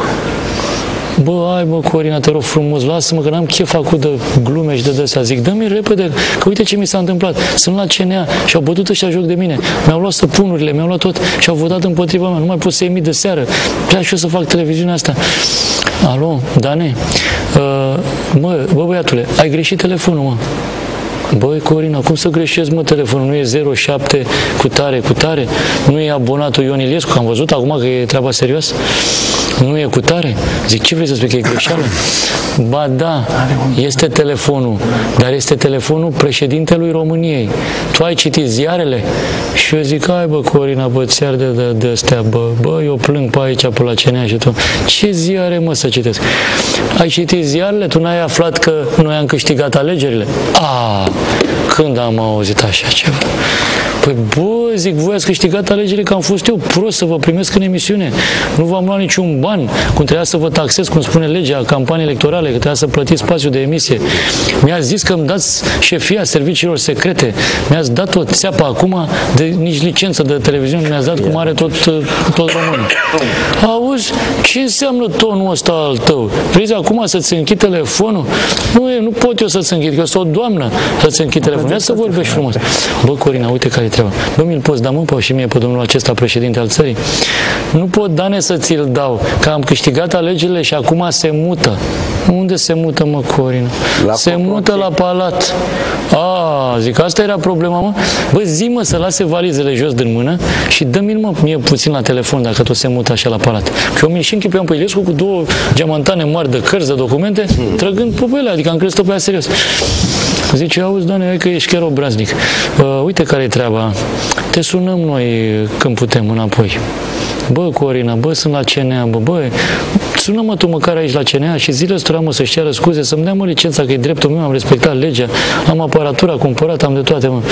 Bă, hai, bă, Corina, te rog frumos, lasă-mă, că n-am chef făcut de glume și de dăsea. Zic, dă-mi repede, că uite ce mi s-a întâmplat. Sunt la C N A și au bătut ăștia joc de mine. Mi-au luat săpunurile, mi-au luat tot și au votat împotriva mea. Nu mai pot să emit de seară. Vreau și eu să fac televiziunea asta. Alo, Dane? Uh, mă, bă, băiatule, ai greșit telefonul, mă. Băi, Corina, cum să greșesc, mă, telefonul? Nu e zero șapte cu tare, cu tare? Nu e abonatul Ion Iliescu? Că am văzut acum că e treaba serioasă? Nu e cu tare? Zic, ce vrei să spui, că e greșeală? Ba da, este telefonul, dar este telefonul președintelui României. Tu ai citit ziarele? Și eu zic, hai, bă, Corina, bă, ți de, de, de astea, bă, bă, eu plâng pe aici, pe la C N A și tu. Ce ziare, mă, să citesc? Ai citit ziarele? Tu n-ai aflat că noi am câștigat alegerile? A, Când am auzit așa ceva? Păi bă, zic, voi ați câștigat alegerile că am fost eu prost să vă primesc în emisiune. Nu v-am luat niciun ban, cum trebuia să vă taxez, cum spune legea, campanii electorale, că trebuia să plătiți spațiu de emisie. Mi-ați zis că îmi dați șefia serviciilor secrete. Mi-ați dat o țeapă acum, de nici licență de televiziune, mi-ați dat cum are tot, tot românul. Auzi, ce înseamnă tonul ăsta al tău? Vrei acum să-ți închid telefonul? Nu, e, nu pot eu să-ți închid, că eu sunt o doamnă să-ți închid telefonul. Ia să vorbești frumos. Bă, Corina, uite care e treaba. Bă, mi-l poți da, mă, pe și mie pe domnul acesta președinte al țării? Nu pot, Dane, să ți-l dau, că am câștigat alegerile și acum se mută. Unde se mută, mă, Corina? La se Popoche. Mută la palat. A, zic, asta era problema, mă. Bă, zi-mă să lase valizele jos din mână și dă-mi, mă, mie puțin la telefon dacă tot se mută așa la palat. Și eu mi-l și închipuiam pe Iliescu cu două geamantane mari de cărți, de documente, hmm. trăgând pe ele, adică am crezut-o pe aia serios. Zice, auzi, Doamne, hai că ești chiar obraznic. Uh, uite care-i treaba. Te sunăm noi când putem înapoi. Bă, Corina, bă, sunt la C N A, bă, bă, sună-mă tu măcar aici la C N A și zile ăstora, mă, să-și ceară scuze, să-mi dea, mă, licența, că e dreptul meu, am respectat legea, am aparatura cumpărat, am de toate, mă.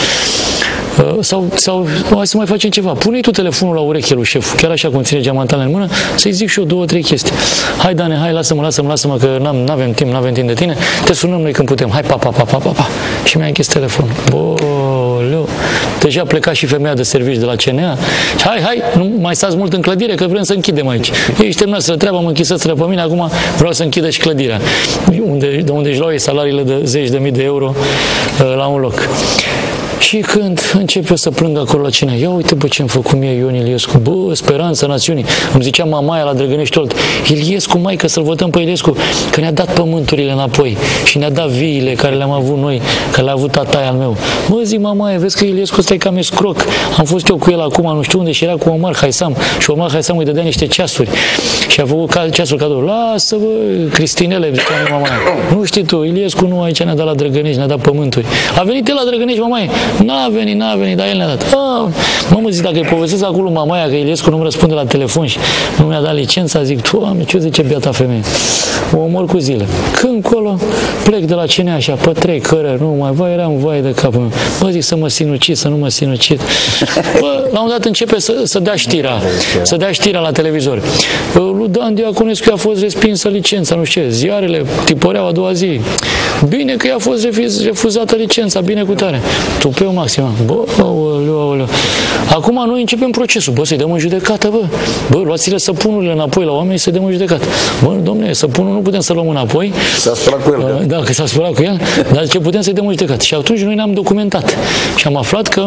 Sau, sau hai să mai facem ceva. Pune-i tu telefonul la ureche lui șef, chiar așa cum ține geamantanele în mână, să-i zic și eu două, trei chestii. Hai, Dane, hai, lasă-mă, lasă-mă, lasă-mă, că n-avem timp, n-avem timp de tine, te sunăm noi când putem. Hai, pa, pa, pa, pa, pa, pa. Și mi-a închis telefonul. Boleu. Deja a plecat și femeia de servici de la C N A. Hai, hai, nu mai stați mult în clădire, că vrem să închidem aici. Ești terminați treaba, mă închisă-ți pe mine, acum vreau să închidă și clădirea. Unde, de unde își luau ei salariile de zeci de mii de euro la un loc. Și când începe să plâng acolo la cine, ia uite, bă, ce-mi făcut mie Ion Iliescu, bă, speranța națiunii. Îmi zicea mamaia la Drăgănești Olt, Iliescu, maică, să-l votăm pe Iliescu, că ne-a dat pământurile înapoi și ne-a dat viile care le-am avut noi, care le-a avut tataia al meu. Bă, zic, mamaia, vezi că Iliescu ăsta e cam escroc. Am fost eu cu el acum, nu știu unde, și era cu Omar Haisam și Omar Haisam îi dădea niște ceasuri și a făcut ca, ceasul cadou. Lasă, bă, Cristinele, zicea mamaia. Nu știi tu, Iliescu nu aici ne-a dat la Drăgănești, ne-a dat pământuri. A venit el la Drăgănești, mamaia. N-a venit, n-a venit, dar el ne-a dat. Ah, mă, zic, dacă îi povestesc acolo mamaia că Iliescu nu-mi răspunde la telefon și nu mi-a dat licența, zic, Doamne, ce zice biata femeie? O omor cu zile. Când colo, plec de la C N A așa, pe trei cărări, nu mai, vai, eram vai de capul meu. Bă, zic, să mă sinucid, să nu mă sinucid. Bă, la un dat începe să, să dea știrea, să dea știrea la televizor. Lui Dan Diaconescu a fost respinsă licența, nu știu ce, ziarele tipăreau a doua zi. Bine că i-a fost refuzată licența, bine cu tare. Tupeu maxim. Bă, aoleu, aoleu. Acum noi începem procesul. Bă, să-i dăm în judecată, bă. Bă, luați-le săpunurile înapoi la oameni să-i dăm în judecată. Bă, domne, săpunul nu putem să luăm înapoi. S-a spălat cu el. Da, că s-a spălat cu el. Dar ce putem să-i dăm în judecată? Și atunci noi ne-am documentat. Și am aflat că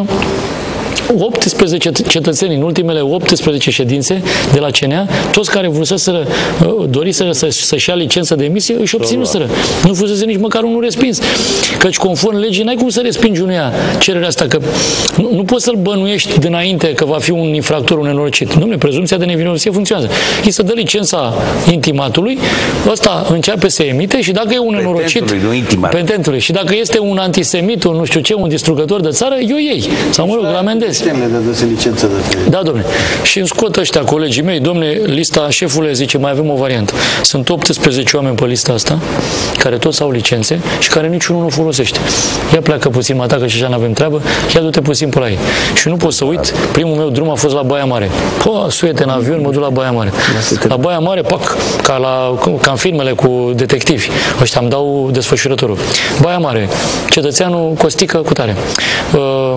optsprezece cetățeni în ultimele optsprezece ședințe de la C N A, toți care vruseseră, doriseră să, să-și ia licență de emisie, își obținuseră. Nu fusese nici măcar unul respins. Căci conform legii, n-ai cum să respingi unuia cererea asta, că nu, nu poți să-l bănuiești dinainte că va fi un infractor, un nenorocit. Dom'le, prezumția de nevinovăție funcționează. Îi se dă licența intimatului, ăsta începe să emite și dacă e un nenorocit, petentului, și dacă este un antisemit, un nu știu ce, un distrugător de țară, eu ei. Sau mă rog, la amendez. De licență de da, domne. Și îmi scot ăștia colegii mei, domne, lista, șefule zice, mai avem o variantă. Sunt optsprezece oameni pe lista asta, care toți au licențe și care niciunul nu folosește. Ia pleacă puțin, mă atacă și așa n-avem treabă, ia du-te puțin pe la ei. Și nu pot să uit, primul meu drum a fost la Baia Mare. Pă, suiete în avion, mă duc la Baia Mare. La Baia Mare, pac, ca, la, ca în filmele cu detectivi. Ăștia îmi dau desfășurătorul. Baia Mare, cetățeanul Costică cu tare. Uh,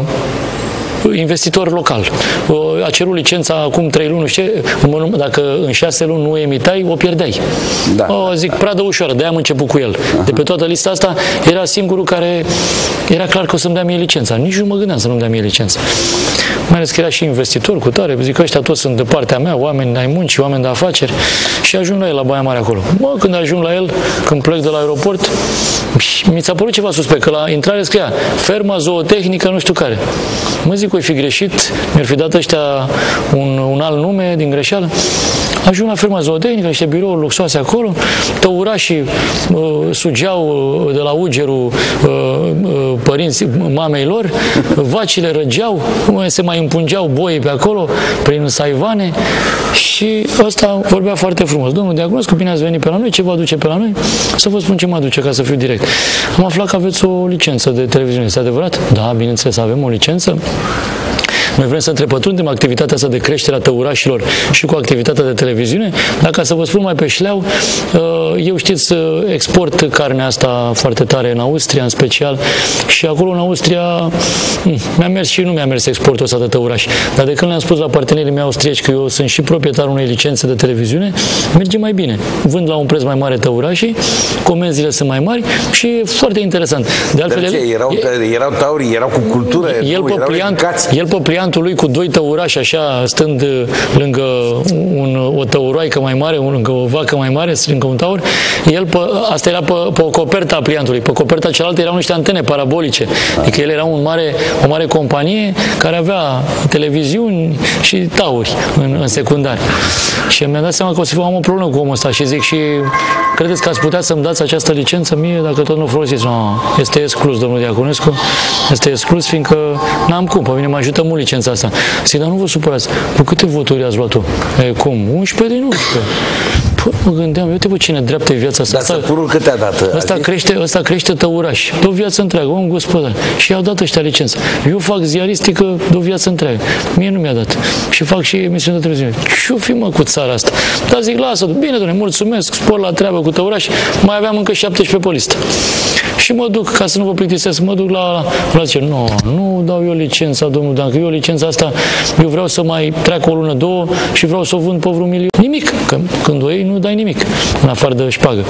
investitor local. A cerut licența acum trei luni, nu știu ce, dacă în șase luni nu emitai, o pierdeai. Da, o, zic, pradă ușoară, de-aia am început cu el. Aha. De pe toată lista asta era singurul care era clar că o să-mi dea mie licența. Nici nu mă gândeam să nu-mi dea mie licența. Mai ales că era și investitor cu tare, zic că ăștia toți sunt de partea mea, oameni ai muncii, oameni de afaceri, și ajung la el la Baia Mare acolo. Mă, când ajung la el, când plec de la aeroport, mi s-a părut ceva suspect, că la intrare scria ferma zootehnică nu știu care. Mă zic, o fi greșit, mi-ar fi dat ăștia un, un alt nume din greșeală. ajung la firma zootehnică, niște birouri luxoase acolo, tăurașii uh, sugeau uh, de la ugerul uh, uh, părinții mamei lor, vacile răgeau, se mai împungeau boii pe acolo, prin saivane și ăsta vorbea foarte frumos. Domnul Diaconescu, bine ați venit pe la noi, ce vă aduce pe la noi? Să vă spun ce mă aduce, ca să fiu direct. Am aflat că aveți o licență de televiziune, este adevărat? Da, bineînțeles, avem o licență. Noi vrem să întrepătrundem activitatea asta de creștere a tăurașilor și cu activitatea de televiziune. Dacă să vă spun mai pe șleau, eu știți, export carnea asta foarte tare în Austria, în special, și acolo în Austria mi-a mers și nu mi-a mers exportul ăsta de tăurași. Dar de când le-am spus la partenerii mei austrieci că eu sunt și proprietarul unei licențe de televiziune, merge mai bine. Vând la un preț mai mare tăurașii, comenzile sunt mai mari și e foarte interesant. De altfel, de ce? Erau, e, erau tauri, erau cu cultură, el pe pliant, el pe pliantul lui cu doi tăurași așa, stând lângă un, o tăuroaică mai mare, lângă o vacă mai mare, lângă un taur, el pe, asta era pe, pe o copertă a pliantului. Pe coperta cealaltă erau niște antene parabolice. Adică el era un mare, o mare companie care avea televiziuni și tauri în, în secundar. Și mi-am dat seama că o să am o problemă cu omul ăsta și zic și credeți că ați putea să-mi dați această licență mie dacă tot nu folosiți? No, este exclus, domnul Diaconescu, este exclus, fiindcă n-am cum, pe mine mă ajută mult licența asta. Zic, dar nu vă supărați, cu câte voturi ați luat-o? E, cum? unsprezece din unsprezece. Păi, mă gândeam, uite, bă, cine dreaptă e viața asta. Dar săpurul câte a dat? Ăsta crește, ăsta crește tăurași, de o viață întreagă, om gospodar. Și i-au dat ăștia licență. Eu fac ziaristică de o viață întreagă. Mie nu mi-a dat. Și fac și emisiune de televiziune. Ce-o fi, mă, cu țara asta? Dar zic, lasă, bine, doamne, mulțumesc, spor la treabă cu tăurași, mai aveam încă șaptesprezece pe listă. Și mă duc, ca să nu vă plictisesc, mă duc la, la zice, nu, nu dau eu licența, domnul Dan, că eu licența asta, eu vreau să mai treacă o lună, două și vreau să o vând pe vreun milion. Nimic, că când o iei nu dai nimic, în afară de șpagă.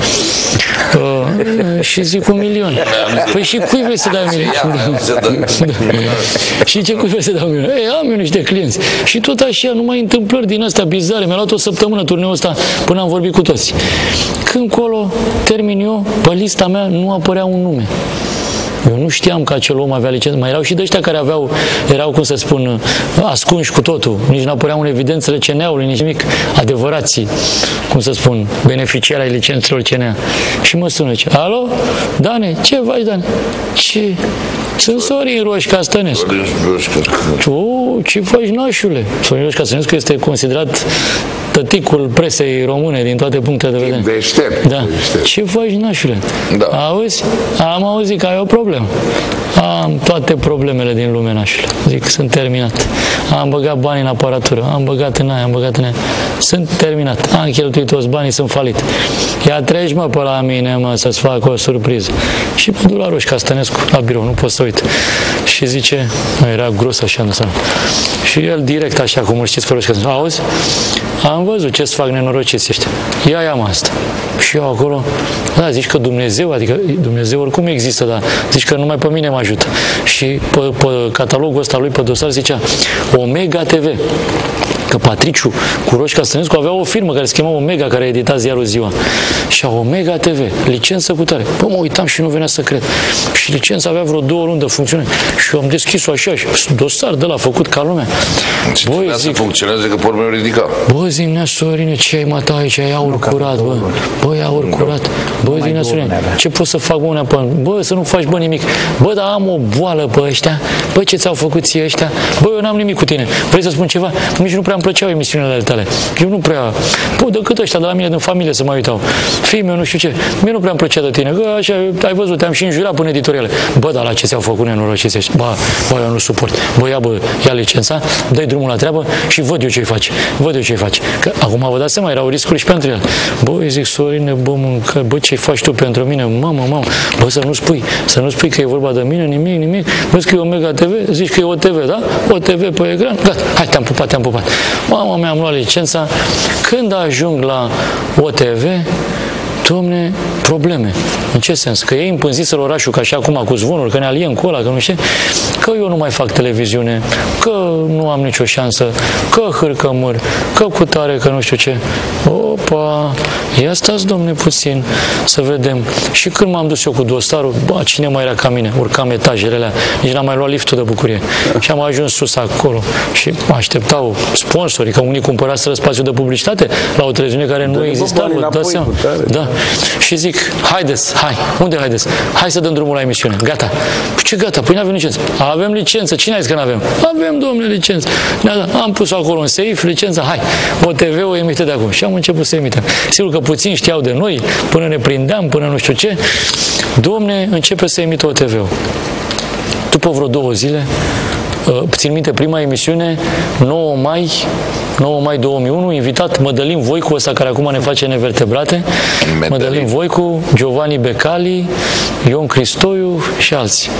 Uh, și zic un milion. Păi și cui vrei să dai un milion? Și ce cui vrei să dai un milion? Ei, am eu niște clienți. Și tot așa, numai întâmplări din astea bizare. Mi-a luat o săptămână turneul ăsta până am vorbit cu toți. Când colo termin eu, pe lista mea nu apărea un nume. Eu nu știam că acel om avea licență. Mai erau și de ăștia care aveau, erau, cum să spun, ascunși cu totul. Nici nu apăreau în evidențele C N A-ului, nici nimic. Adevărații, cum să spun, beneficiari ai licențelor C N A. Și mă sună, ce? Alo? Dane? Ce faci, Dane? Ce? Sunt Sorin Roșca Stănescu. Tu, ce faci, nașule? Sorin Roșca Stănescu este considerat tăticul presei române din toate punctele de vedere. Deștept. Da. Deștept. Ce faci, nașule? Da. Auzi? Am auzit că ai o problemă. Am toate problemele din lume, nașule. Zic, sunt terminat. Am băgat bani în aparatură, am băgat în aia, am băgat în aia. Sunt terminat. Am cheltuit toți banii, sunt falit. Ia treci, mă, pe la mine, mă, să-ți fac o surpriză. Și mă duc la Roșca Stănescu, la birou, nu pot să uit. Și zice, era gros așa, nu seama. Și el direct așa, cum îl știți pe Roșca Stănescu, auzi? Am văzut ce-ți fac nenorociți ăștia. Ia, ia-mă asta. Și eu acolo, da, zici că Dumnezeu, adică Dumnezeu oricum există, dar zici că numai pe mine mă ajută. Și pe, pe catalogul ăsta lui, pe dosar, zicea Omega T V. Că Patriciu cu Roșca Stănescu avea o firmă care se chema Omega, care edita ziarul Ziua. Și a Omega T V, licență cu tare. Păi mă uitam și nu venea să cred. Și licența avea vreo două luni de funcțiune. Și eu am deschis-o așa și dosar de la făcut ca lumea. Ce băi, zic, să funcționează că pormă ridica. Bă, zi, nea Sorine, ce ai mă ta aici? Ai aur curat, bă. Bă, ai aur curat. Bă, zi, nea Sorine, ce pot să fac, bă, pe... Bă, să nu faci, bă, nimic. Bă, dar am o boală pe ăștia. Bă, ce ți-au făcut ție ăștia? Bă, eu n-am nimic cu tine. Vrei să spun ceva? Nici nu prea îmi plăceau emisiunile ale tale. Eu nu prea... Bă, decât ăștia de la mine din familie să mă uitau. Fii meu, nu știu ce. Mie nu prea îmi plăcea de tine. Că așa, ai văzut, te-am și înjurat până editoriale. Bă, dar la ce ți-au făcut nenorociți ăștia? Bă, bă, eu nu suport. Bă, ia, bă, ia licența, dă-i drumul la treabă și văd eu ce-i faci. Văd eu ce-i faci. Că acum vă dați seama, erau riscuri și pentru el. Bă, îi zic, Sorine, bă, mâncă, bă, ce faci tu pentru mine? Mamă, mamă, bă, să nu spui, să nu spui că e vorba de mine, nimic, nimic. Vezi că e Omega T V, zici că e O T V, da? O T V pe ecran, gata, hai, te-am pupat, te-am pupat. Mama mea, am luat licența. Când ajung la O T V, domne, probleme. În ce sens? Că ei împânziseră orașul ca și acum cu zvonuri, că ne aliem cu ăla, că nu știu, că eu nu mai fac televiziune, că nu am nicio șansă, că hârcămâr, că cu tare, că nu știu ce. Opa! Ia stați, domne, puțin, să vedem. Și când m-am dus eu cu dosarul, bă, cine mai era ca mine? Urcam etajele alea, nici n-am mai luat liftul de bucurie. Și am ajuns sus acolo și mă așteptau sponsorii, că unii cumpăraseră spațiu de publicitate la o televiziune care nu exista, vă dați seama. Da. Și zic, haideți, hai, unde haideți? Hai să dăm drumul la emisiune. Gata. Păi ce gata? Păi nu avem licență. Avem licență. Cine a zis că nu avem? Avem, domnule, licență. Am pus acolo în safe, licența, hai. O T V-ul emite de acum. Și am început să emitem. Sigur că puțin știau de noi, până ne prindeam, până nu știu ce. Domne, începe să emită O T V-ul. După vreo două zile, țin minte, prima emisiune, nouă mai două mii unu, invitat Mădălin Voicu, ăsta care acum ne face Nevertebrate, Mădălin Voicu, Giovanni Becali, Ion Cristoiu și alții.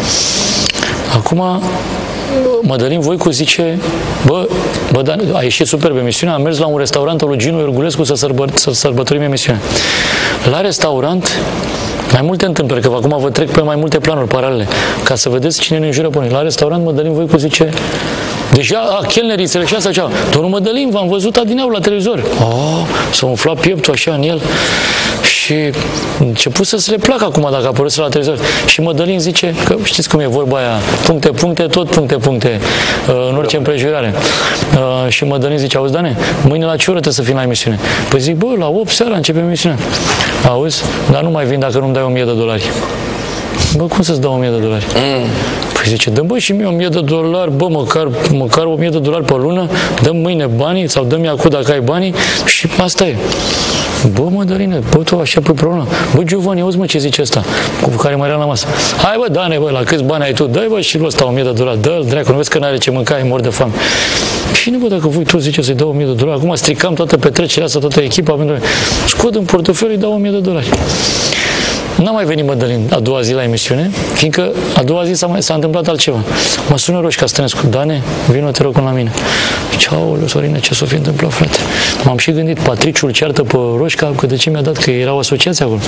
Acum, Mădălin Voicu zice, bă, bă, da, a ieșit superb emisiunea, am mers la un restaurant al lui Ginu Iorgulescu să, sărbă, să sărbătorim emisiunea. La restaurant, mai multe întâmplări, că acum vă trec pe mai multe planuri paralele, ca să vedeți cine ne înjură pe noi. La restaurant, Mădălin Voicu zice, deja, a, chelnerițele și asta, cea, domnul Mădălin, v-am văzut adineauri la televizor. Oh, s-a umflat pieptul așa în el și început să se le placă acum dacă apărut la televizor. Și Mădălin zice, că știți cum e vorba aia, puncte, puncte, tot puncte, puncte, în orice împrejurare. Și Mădălin zice, auzi, Dane, mâine la ce oră trebuie să fim la emisiune? Păi zic, bă, la opt seara începem emisiunea. Auzi, dar nu mai vin dacă nu-mi dai o mie de dolari. Bă, cum să-ți dau o mie de dolari? Mm. Păi zice, dă-mi bă și mie o mie de dolari, bă, măcar, măcar o mie de dolari pe lună, dăm mâine banii sau dă-mi acum dacă ai banii și asta e. Bă, Mădăline, bă, tu așa pe problemă. Bă, Giovanni, auzi mă ce zice ăsta, cu care mai era la masă. Hai bă, Dane, bă, la câți bani ai tu? Dă-i bă și lui ăsta o mie de dolari, dă-l, dracu, nu vezi că n-are ce mânca, e mor de foame. Și nu bă, dacă voi tu zice să-i dau o mie de dolari, acum stricam toată petrecerea asta, toată echipa, pentru că scot în portofel, îi dau o mie de dolari. N-a mai venit Mădălin a doua zi la emisiune, fiindcă a doua zi s-a, mai, s-a întâmplat altceva. Mă sună Roșca Stănescu, Dane, vină te rog la mine. Zice, aoleu, Sorine, ce s-o fi întâmplat, frate? M-am și gândit, Patriciul ceartă pe Roșca, că de ce mi-a dat, că erau asociații acolo.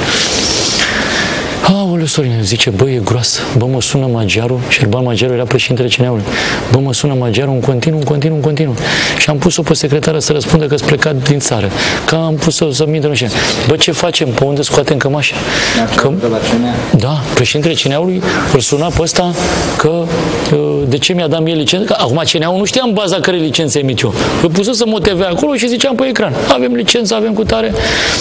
Aoleu, Sorine, zice, bă, e groasă. Bă, mă sună Magiaru, Șerban Magiaru era președintele C N A-ului. Bă, mă sună Magiaru în continuu, în continuu, în continuu. Și am pus-o pe secretară să răspundă că-s plecat din țară. Că am pus-o să mintă, nu știu. Bă, ce facem? Pe unde scoatem cămașa? Că, da, președintele C N A-ului îl suna pe ăsta că de ce mi-a dat mie licență? Că acum C N A-ul nu știa în baza care licențe emit eu. Îl pusesem O T V acolo și ziceam pe ecran, avem licență, avem cu tare,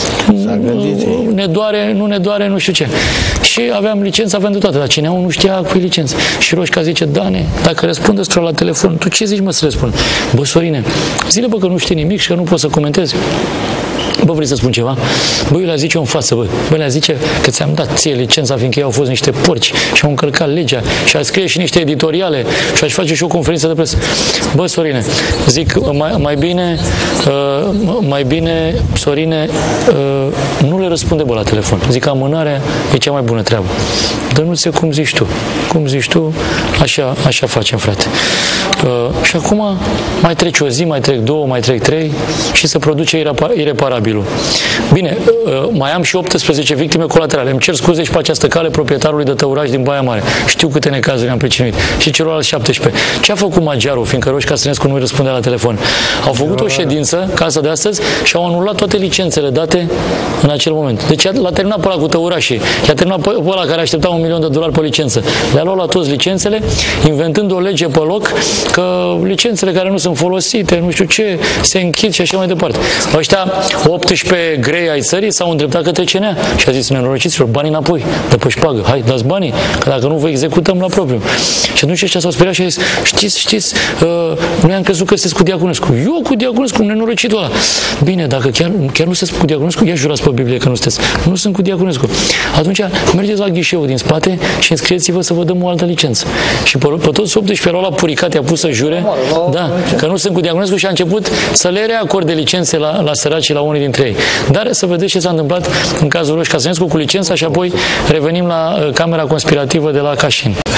ne doare, nu ne doare, nu știu ce. Și aveam licență, aveam de toate, dar C N A-ul nu știa cu licență. Și Roșca zice, Dane, dacă răspunde ăsta la telefon, tu ce zici, mă, să răspund? Bă, Sorine, zile, bă, că nu știi nimic și că nu poți să comentezi. Bă, vrei să spun ceva? Bă, eu le zice în față, bă. Bă, le zice că ți-am dat ție licența, fiindcă ei au fost niște porci și au încălcat legea și a scrie și niște editoriale și aș face și o conferință de presă. Bă, Sorine, zic, mai, mai bine, uh, mai bine, Sorine, uh, nu le răspunde, bă, la telefon. Zic, amânarea e cea mai bună treabă. Dar nu știu cum zici tu. Cum zici tu, așa, așa facem, frate. Uh, și acum mai trece o zi, mai trec două, mai trec trei și se produce ireparabilul. Bine, uh, mai am și optsprezece victime colaterale. Îmi cer scuze și pe această cale proprietarului de tăuraș din Baia Mare. Știu câte necazuri am pricinuit. Și celorlalți șaptesprezece. Ce a făcut Magiaru, fiindcă Roșca Stănescu nu îi răspundea la telefon? Au făcut o ședință, casa de astăzi, și au anulat toate licențele date în acel moment. Deci l-a terminat pe ăla cu tăurașii. I-a terminat pe ăla care aștepta un milion de dolari pe licență. Le-a luat la toți licențele, inventând o lege pe loc că licențele care nu sunt folosite, nu știu ce, se închid și așa mai departe. Ăștia optsprezece grei ai țării s-au îndreptat către C N A și a zis, nenorociților, banii înapoi, de pe șpagă, hai, dați banii, că dacă nu vă executăm la propriu. Și atunci ăștia s-au speriat și a zis, știți, știți, uh, noi am crezut că sunteți cu Diaconescu. Eu cu Diaconescu, nenorocitul ăla. Bine, dacă chiar, chiar nu sunteți cu Diaconescu, ia jurați pe Biblie că nu sunteți. Nu sunt cu Diaconescu. Atunci mergeți la ghișeul din spate și înscrieți-vă să vă dăm o altă licență. Și pe, pe toți optsprezece erau la puricat, i-a pus să jure, da, că nu sunt cu Diaconescu și a început să le reacorde licențe la, la săraci și la unii dintre ei. Dar să vedeți ce s-a întâmplat în cazul Roșca Stănescu cu licența și apoi revenim la uh, camera conspirativă de la Cașin.